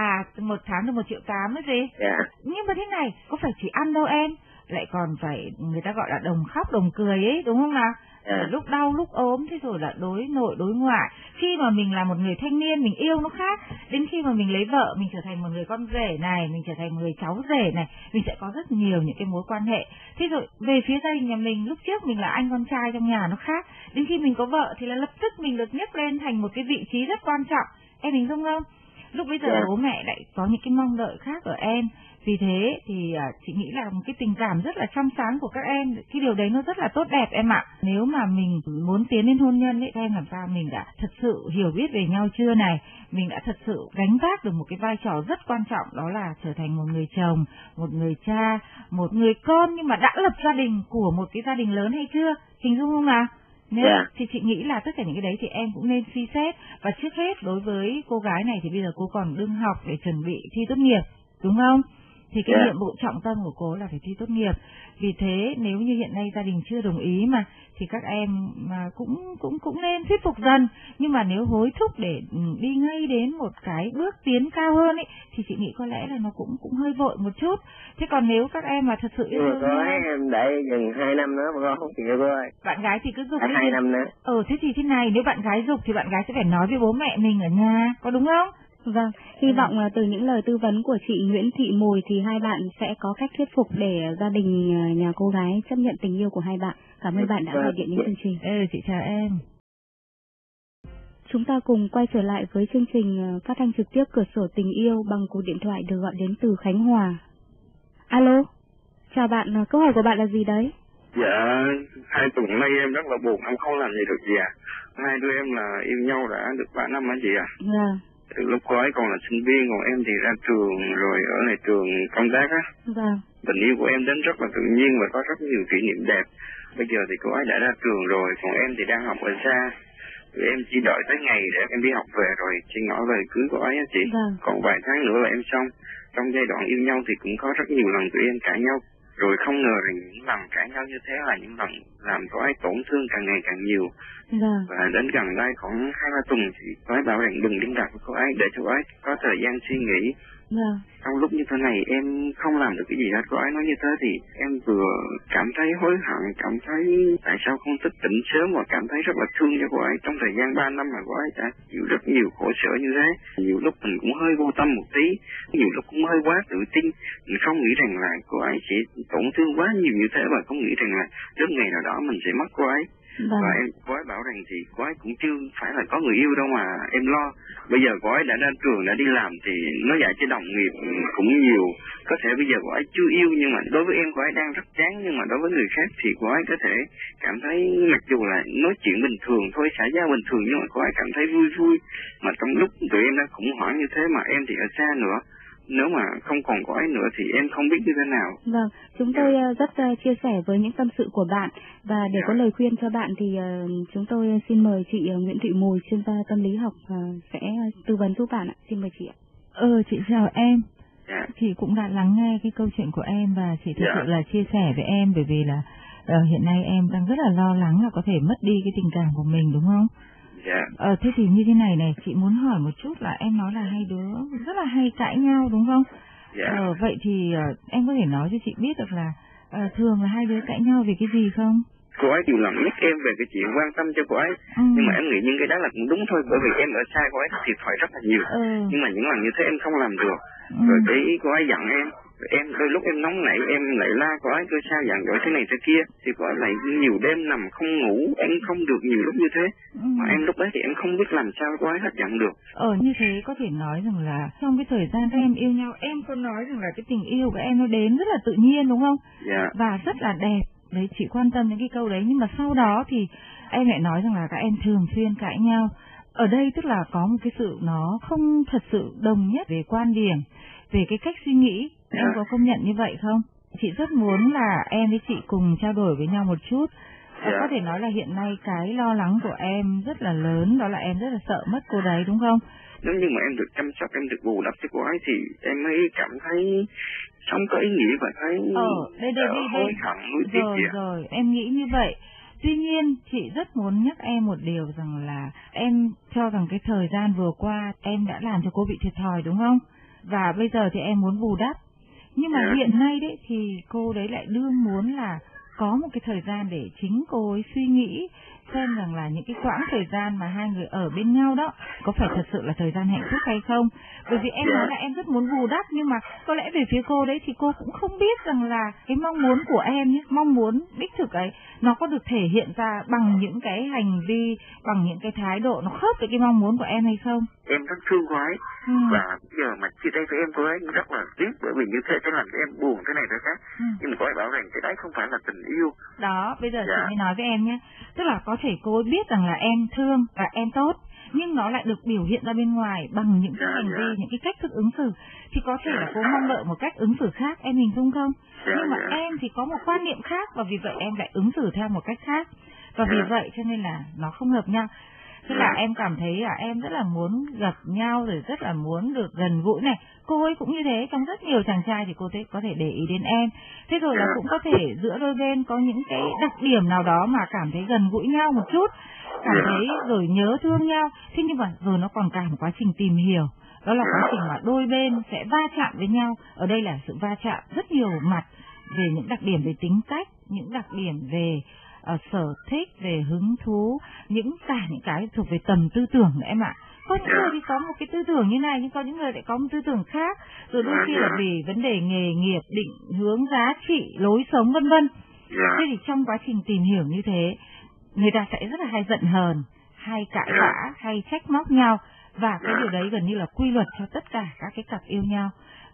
1 tháng được 1,8 triệu đấy gì? Dạ. Nhưng mà thế này, có phải chỉ ăn đâu em, lại còn phải người ta gọi là đồng khóc đồng cười ấy, đúng không nào? Lúc đau lúc ốm, thế rồi là đối nội đối ngoại. Khi mà mình là một người thanh niên, mình yêu nó khác. Đến khi mà mình lấy vợ, mình trở thành một người con rể này, mình trở thành một người cháu rể này, mình sẽ có rất nhiều những cái mối quan hệ. Thế rồi về phía gia đình nhà mình, lúc trước mình là anh con trai trong nhà nó khác. Đến khi mình có vợ thì là lập tức mình được nhấc lên thành một cái vị trí rất quan trọng. Em hình dung không? Lúc bây giờ bố mẹ lại có những cái mong đợi khác ở em. Vì thế thì chị nghĩ là một cái tình cảm rất là trong sáng của các em, cái điều đấy nó rất là tốt đẹp em ạ. Nếu mà mình muốn tiến đến hôn nhân ấy, em làm sao mình đã thật sự hiểu biết về nhau chưa này, mình đã thật sự gánh vác được một cái vai trò rất quan trọng, đó là trở thành một người chồng, một người cha, một người con, nhưng mà đã lập gia đình của một cái gia đình lớn hay chưa, hình dung không nào? Thì chị nghĩ là tất cả những cái đấy thì em cũng nên suy xét. Và trước hết đối với cô gái này thì bây giờ cô còn đương học để chuẩn bị thi tốt nghiệp, đúng không? Thì cái nhiệm vụ trọng tâm của cô là phải thi tốt nghiệp. Vì thế nếu như hiện nay gia đình chưa đồng ý mà, thì các em mà cũng nên thuyết phục dần. Nhưng mà nếu hối thúc để đi ngay đến một cái bước tiến cao hơn ấy, thì chị nghĩ có lẽ là nó cũng hơi vội một chút. Thế còn nếu các em mà thật sự yêu thương nhau, em để chừng 2 năm nữa mà không chịu cô ơi. Bạn gái thì cứ giục đi. 2 năm nữa. Thế thì thế này, nếu bạn gái giục thì bạn gái sẽ phải nói với bố mẹ mình ở nhà, có đúng không? Vâng, hy vọng từ những lời tư vấn của chị Nguyễn Thị Mùi thì hai bạn sẽ có cách thuyết phục để gia đình nhà cô gái chấp nhận tình yêu của hai bạn. Cảm ơn bạn đã gọi điện đến chương trình. Chị chào em. Chúng ta cùng quay trở lại với chương trình phát thanh trực tiếp Cửa sổ tình yêu bằng cuộc điện thoại được gọi đến từ Khánh Hòa. Alo, chào bạn, câu hỏi của bạn là gì đấy? Dạ, 2 tuần nay em rất là buồn, em không làm gì được gì à. Hai đứa em là yêu nhau đã được 3 năm hả chị à? Dạ. Từ lúc cô ấy còn là sinh viên, còn em thì ra trường rồi ở lại trường công tác á. Dạ. Tình yêu của em đến rất là tự nhiên và có rất nhiều kỷ niệm đẹp. Bây giờ thì cô ấy đã ra trường rồi, còn em thì đang học ở xa. Tụi em chỉ đợi tới ngày để em đi học về rồi chị ngỏ lời cưới cô ấy á chị. Dạ. Còn vài tháng nữa là em xong. Trong giai đoạn yêu nhau thì cũng có rất nhiều lần tụi em cãi nhau. Rồi không ngờ rằng những lần cãi nhau như thế là những lần làm cô ấy tổn thương càng ngày càng nhiều. Dạ. Và đến gần đây khoảng 2-3 tuần thì cô ấy bảo rằng đừng liên lạc với cô ấy để cho cô ấy có thời gian suy nghĩ. Dạ. Trong lúc như thế này em không làm được cái gì hết. Cô ấy nói như thế thì em vừa cảm thấy hối hận, cảm thấy tại sao không thức tỉnh sớm và cảm thấy rất là thương cho cô ấy. Trong thời gian 3 năm mà cô ấy đã chịu rất nhiều khổ sở như thế. Nhiều lúc mình cũng hơi vô tâm một tí, nhiều lúc cũng hơi quá tự tin. Mình không nghĩ rằng là cô ấy sẽ tổn thương quá nhiều như thế và không nghĩ rằng là trước ngày nào đó mình sẽ mất cô ấy. Và em cô ấy bảo rằng thì cô ấy cũng chưa phải là có người yêu đâu mà em lo. Bây giờ cô ấy đã ra trường, đã đi làm thì nó dạy cho đồng nghiệp cũng nhiều. Có thể bây giờ cô ấy chưa yêu nhưng mà đối với em cô ấy đang rất chán, nhưng mà đối với người khác thì cô ấy có thể cảm thấy mặc dù là nói chuyện bình thường thôi, xã giao bình thường, nhưng mà cô ấy cảm thấy vui vui. Mà trong lúc tụi em đang khủng hoảng như thế mà em thì ở xa nữa. Nếu mà không còn cô ấy nữa thì em không biết như thế nào. Vâng, chúng tôi rất chia sẻ với những tâm sự của bạn. Và để có lời khuyên cho bạn thì chúng tôi xin mời chị Nguyễn Thị Mùi, chuyên gia tâm lý học sẽ tư vấn giúp bạn ạ. Xin mời chị ạ. Chị chào em. Chị cũng đã lắng nghe cái câu chuyện của em và chị thực sự là chia sẻ với em, bởi vì là hiện nay em đang rất là lo lắng là có thể mất đi cái tình cảm của mình, đúng không? Thế thì như thế này, chị muốn hỏi một chút là em nói là hai đứa rất là hay cãi nhau, đúng không? Vậy thì em có thể nói cho chị biết được là thường là hai đứa cãi nhau vì cái gì không? Cô ấy nhiều lần nhắc em về cái chuyện quan tâm cho cô ấy, nhưng mà em nghĩ những cái đó là cũng đúng thôi, bởi vì em ở xa cô ấy thiệt thòi rất là nhiều. Nhưng mà những lần như thế em không làm được. Rồi cái ý cô ấy giận em đôi lúc em nóng nảy, em lại la cô ấy tôi sao giận dỗi thế này thế kia, thì cô ấy lại nhiều đêm nằm không ngủ, em không được nhiều lúc như thế. Mà em lúc đấy thì em không biết làm sao cô ấy hết giận được. Như thế có thể nói rằng là trong cái thời gian em yêu nhau, em có nói rằng là cái tình yêu của em nó đến rất là tự nhiên, đúng không? Và rất là đẹp. Đấy, chị quan tâm đến cái câu đấy, nhưng mà sau đó thì em lại nói rằng là các em thường xuyên cãi nhau. Ở đây tức là có một cái sự nó không thật sự đồng nhất về quan điểm, về cái cách suy nghĩ. Em có công nhận như vậy không? Chị rất muốn là em với chị cùng trao đổi với nhau một chút. Có thể nói là hiện nay cái lo lắng của em rất là lớn, đó là em rất là sợ mất cô đấy, đúng không? Nếu như mà em được chăm sóc, em được bù đắp cho cô ấy thì em mới cảm thấy sống có ý nghĩa và thấy hối hận nuối tiếc gì. Rồi, em nghĩ như vậy. Tuy nhiên, chị rất muốn nhắc em một điều rằng là em cho rằng cái thời gian vừa qua em đã làm cho cô bị thiệt thòi, đúng không? Và bây giờ thì em muốn bù đắp. Nhưng mà hiện nay đấy thì cô đấy lại đương muốn là có một cái thời gian để chính cô ấy suy nghĩ xem rằng là những cái quãng thời gian mà hai người ở bên nhau đó có phải thật sự là thời gian hạnh phúc hay không. Bởi vì em nói là em rất muốn bù đắp, nhưng mà có lẽ về phía cô đấy thì cô cũng không biết rằng là cái mong muốn của em nhé, mong muốn đích thực ấy nó có được thể hiện ra bằng những cái hành vi, bằng những cái thái độ nó khớp với cái mong muốn của em hay không. Em rất thương cô ấy và giờ mà chia tay với em, cô ấy rất là tiếc, bởi vì như thế sẽ làm cho em buồn thế này thế khác. Nhưng mà cô ấy bảo rằng cái đấy không phải là tình yêu. Đó, bây giờ chị mới nói với em nhé, tức là có thể cô ấy biết rằng là em thương và em tốt, nhưng nó lại được biểu hiện ra bên ngoài bằng những cái hành vi, những cái cách thức ứng xử. Thì có thể là cô mong đợi một cách ứng xử khác, em hình dung không? Nhưng mà em thì có một quan niệm khác, và vì vậy em lại ứng xử theo một cách khác. Và vì vậy cho nên là nó không hợp nhau. Thế là em cảm thấy là em rất là muốn gặp nhau, rồi rất là muốn được gần gũi này. Cô ấy cũng như thế, trong rất nhiều chàng trai thì cô ấy có thể để ý đến em. Thế rồi là cũng có thể giữa đôi bên có những cái đặc điểm nào đó mà cảm thấy gần gũi nhau một chút, cảm thấy rồi nhớ thương nhau. Thế nhưng mà rồi nó còn cả một quá trình tìm hiểu. Đó là quá trình mà đôi bên sẽ va chạm với nhau. Ở đây là sự va chạm rất nhiều mặt, về những đặc điểm về tính cách, những đặc điểm về sở thích, về hứng thú, những cái thuộc về tầm tư tưởng nữa em ạ. Có những người thì có một cái tư tưởng như này, nhưng có những người lại có một tư tưởng khác. Rồi đôi khi là vì vấn đề nghề nghiệp, định hướng giá trị, lối sống vân vân. Thế thì trong quá trình tìm hiểu như thế, người ta sẽ rất là hay giận hờn, hay cãi vã, hay trách móc nhau. Và cái điều đấy gần như là quy luật cho tất cả các cái cặp yêu nhau.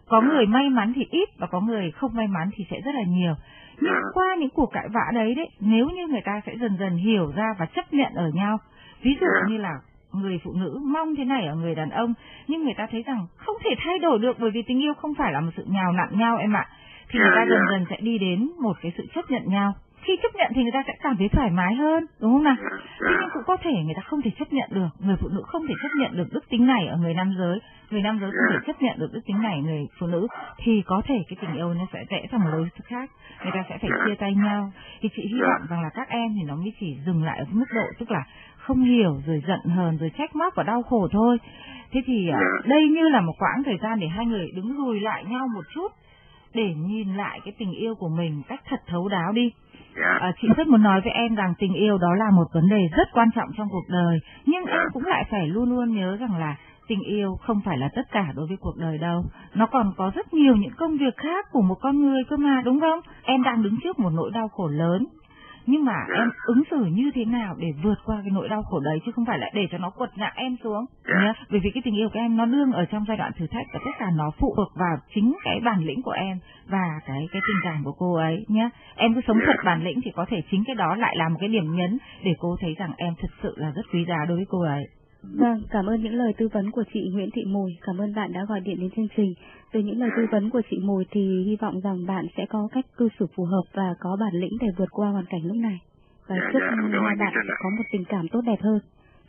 Có người may mắn thì ít và có người không may mắn thì sẽ rất là nhiều. Nhưng qua những cuộc cãi vã đấy nếu như người ta sẽ dần dần hiểu ra và chấp nhận ở nhau. Ví dụ như là người phụ nữ mong thế này ở người đàn ông, nhưng người ta thấy rằng không thể thay đổi được bởi vì tình yêu không phải là một sự nhào nặn nhau em ạ. Thì người ta dần dần sẽ đi đến một cái sự chấp nhận nhau. Khi chấp nhận thì người ta sẽ cảm thấy thoải mái hơn, đúng không nào? Tuy nhiên cũng có thể người ta không thể chấp nhận được, người phụ nữ không thể chấp nhận được đức tính này ở người nam giới, người nam giới không thể chấp nhận được đức tính này ở người phụ nữ, thì có thể cái tình yêu nó sẽ rẽ sang một lối khác, người ta sẽ phải chia tay nhau. Thì chị hy vọng rằng là các em thì nó mới chỉ dừng lại ở mức độ tức là không hiểu rồi giận hờn rồi trách móc và đau khổ thôi. Thế thì đây như là một quãng thời gian để hai người đứng lùi lại nhau một chút, để nhìn lại cái tình yêu của mình cách thật thấu đáo đi. Chị rất muốn nói với em rằng tình yêu đó là một vấn đề rất quan trọng trong cuộc đời, nhưng em cũng lại phải luôn luôn nhớ rằng là tình yêu không phải là tất cả đối với cuộc đời đâu. Nó còn có rất nhiều những công việc khác của một con người cơ mà, đúng không? Em đang đứng trước một nỗi đau khổ lớn, nhưng mà em ứng xử như thế nào để vượt qua cái nỗi đau khổ đấy, chứ không phải là để cho nó quật ngã em xuống nhé. Bởi vì cái tình yêu của em nó đương ở trong giai đoạn thử thách, và tất cả nó phụ thuộc vào chính cái bản lĩnh của em và cái tình cảm của cô ấy nhé. Em cứ sống thật bản lĩnh thì có thể chính cái đó lại là một cái điểm nhấn để cô thấy rằng em thực sự là rất quý giá đối với cô ấy. Vâng, cảm ơn những lời tư vấn của chị Nguyễn Thị Mùi, cảm ơn bạn đã gọi điện đến chương trình. Từ những lời tư vấn của chị Mùi thì hy vọng rằng bạn sẽ có cách cư xử phù hợp và có bản lĩnh để vượt qua hoàn cảnh lúc này. Và chúc hai bạn có một tình cảm tốt đẹp hơn.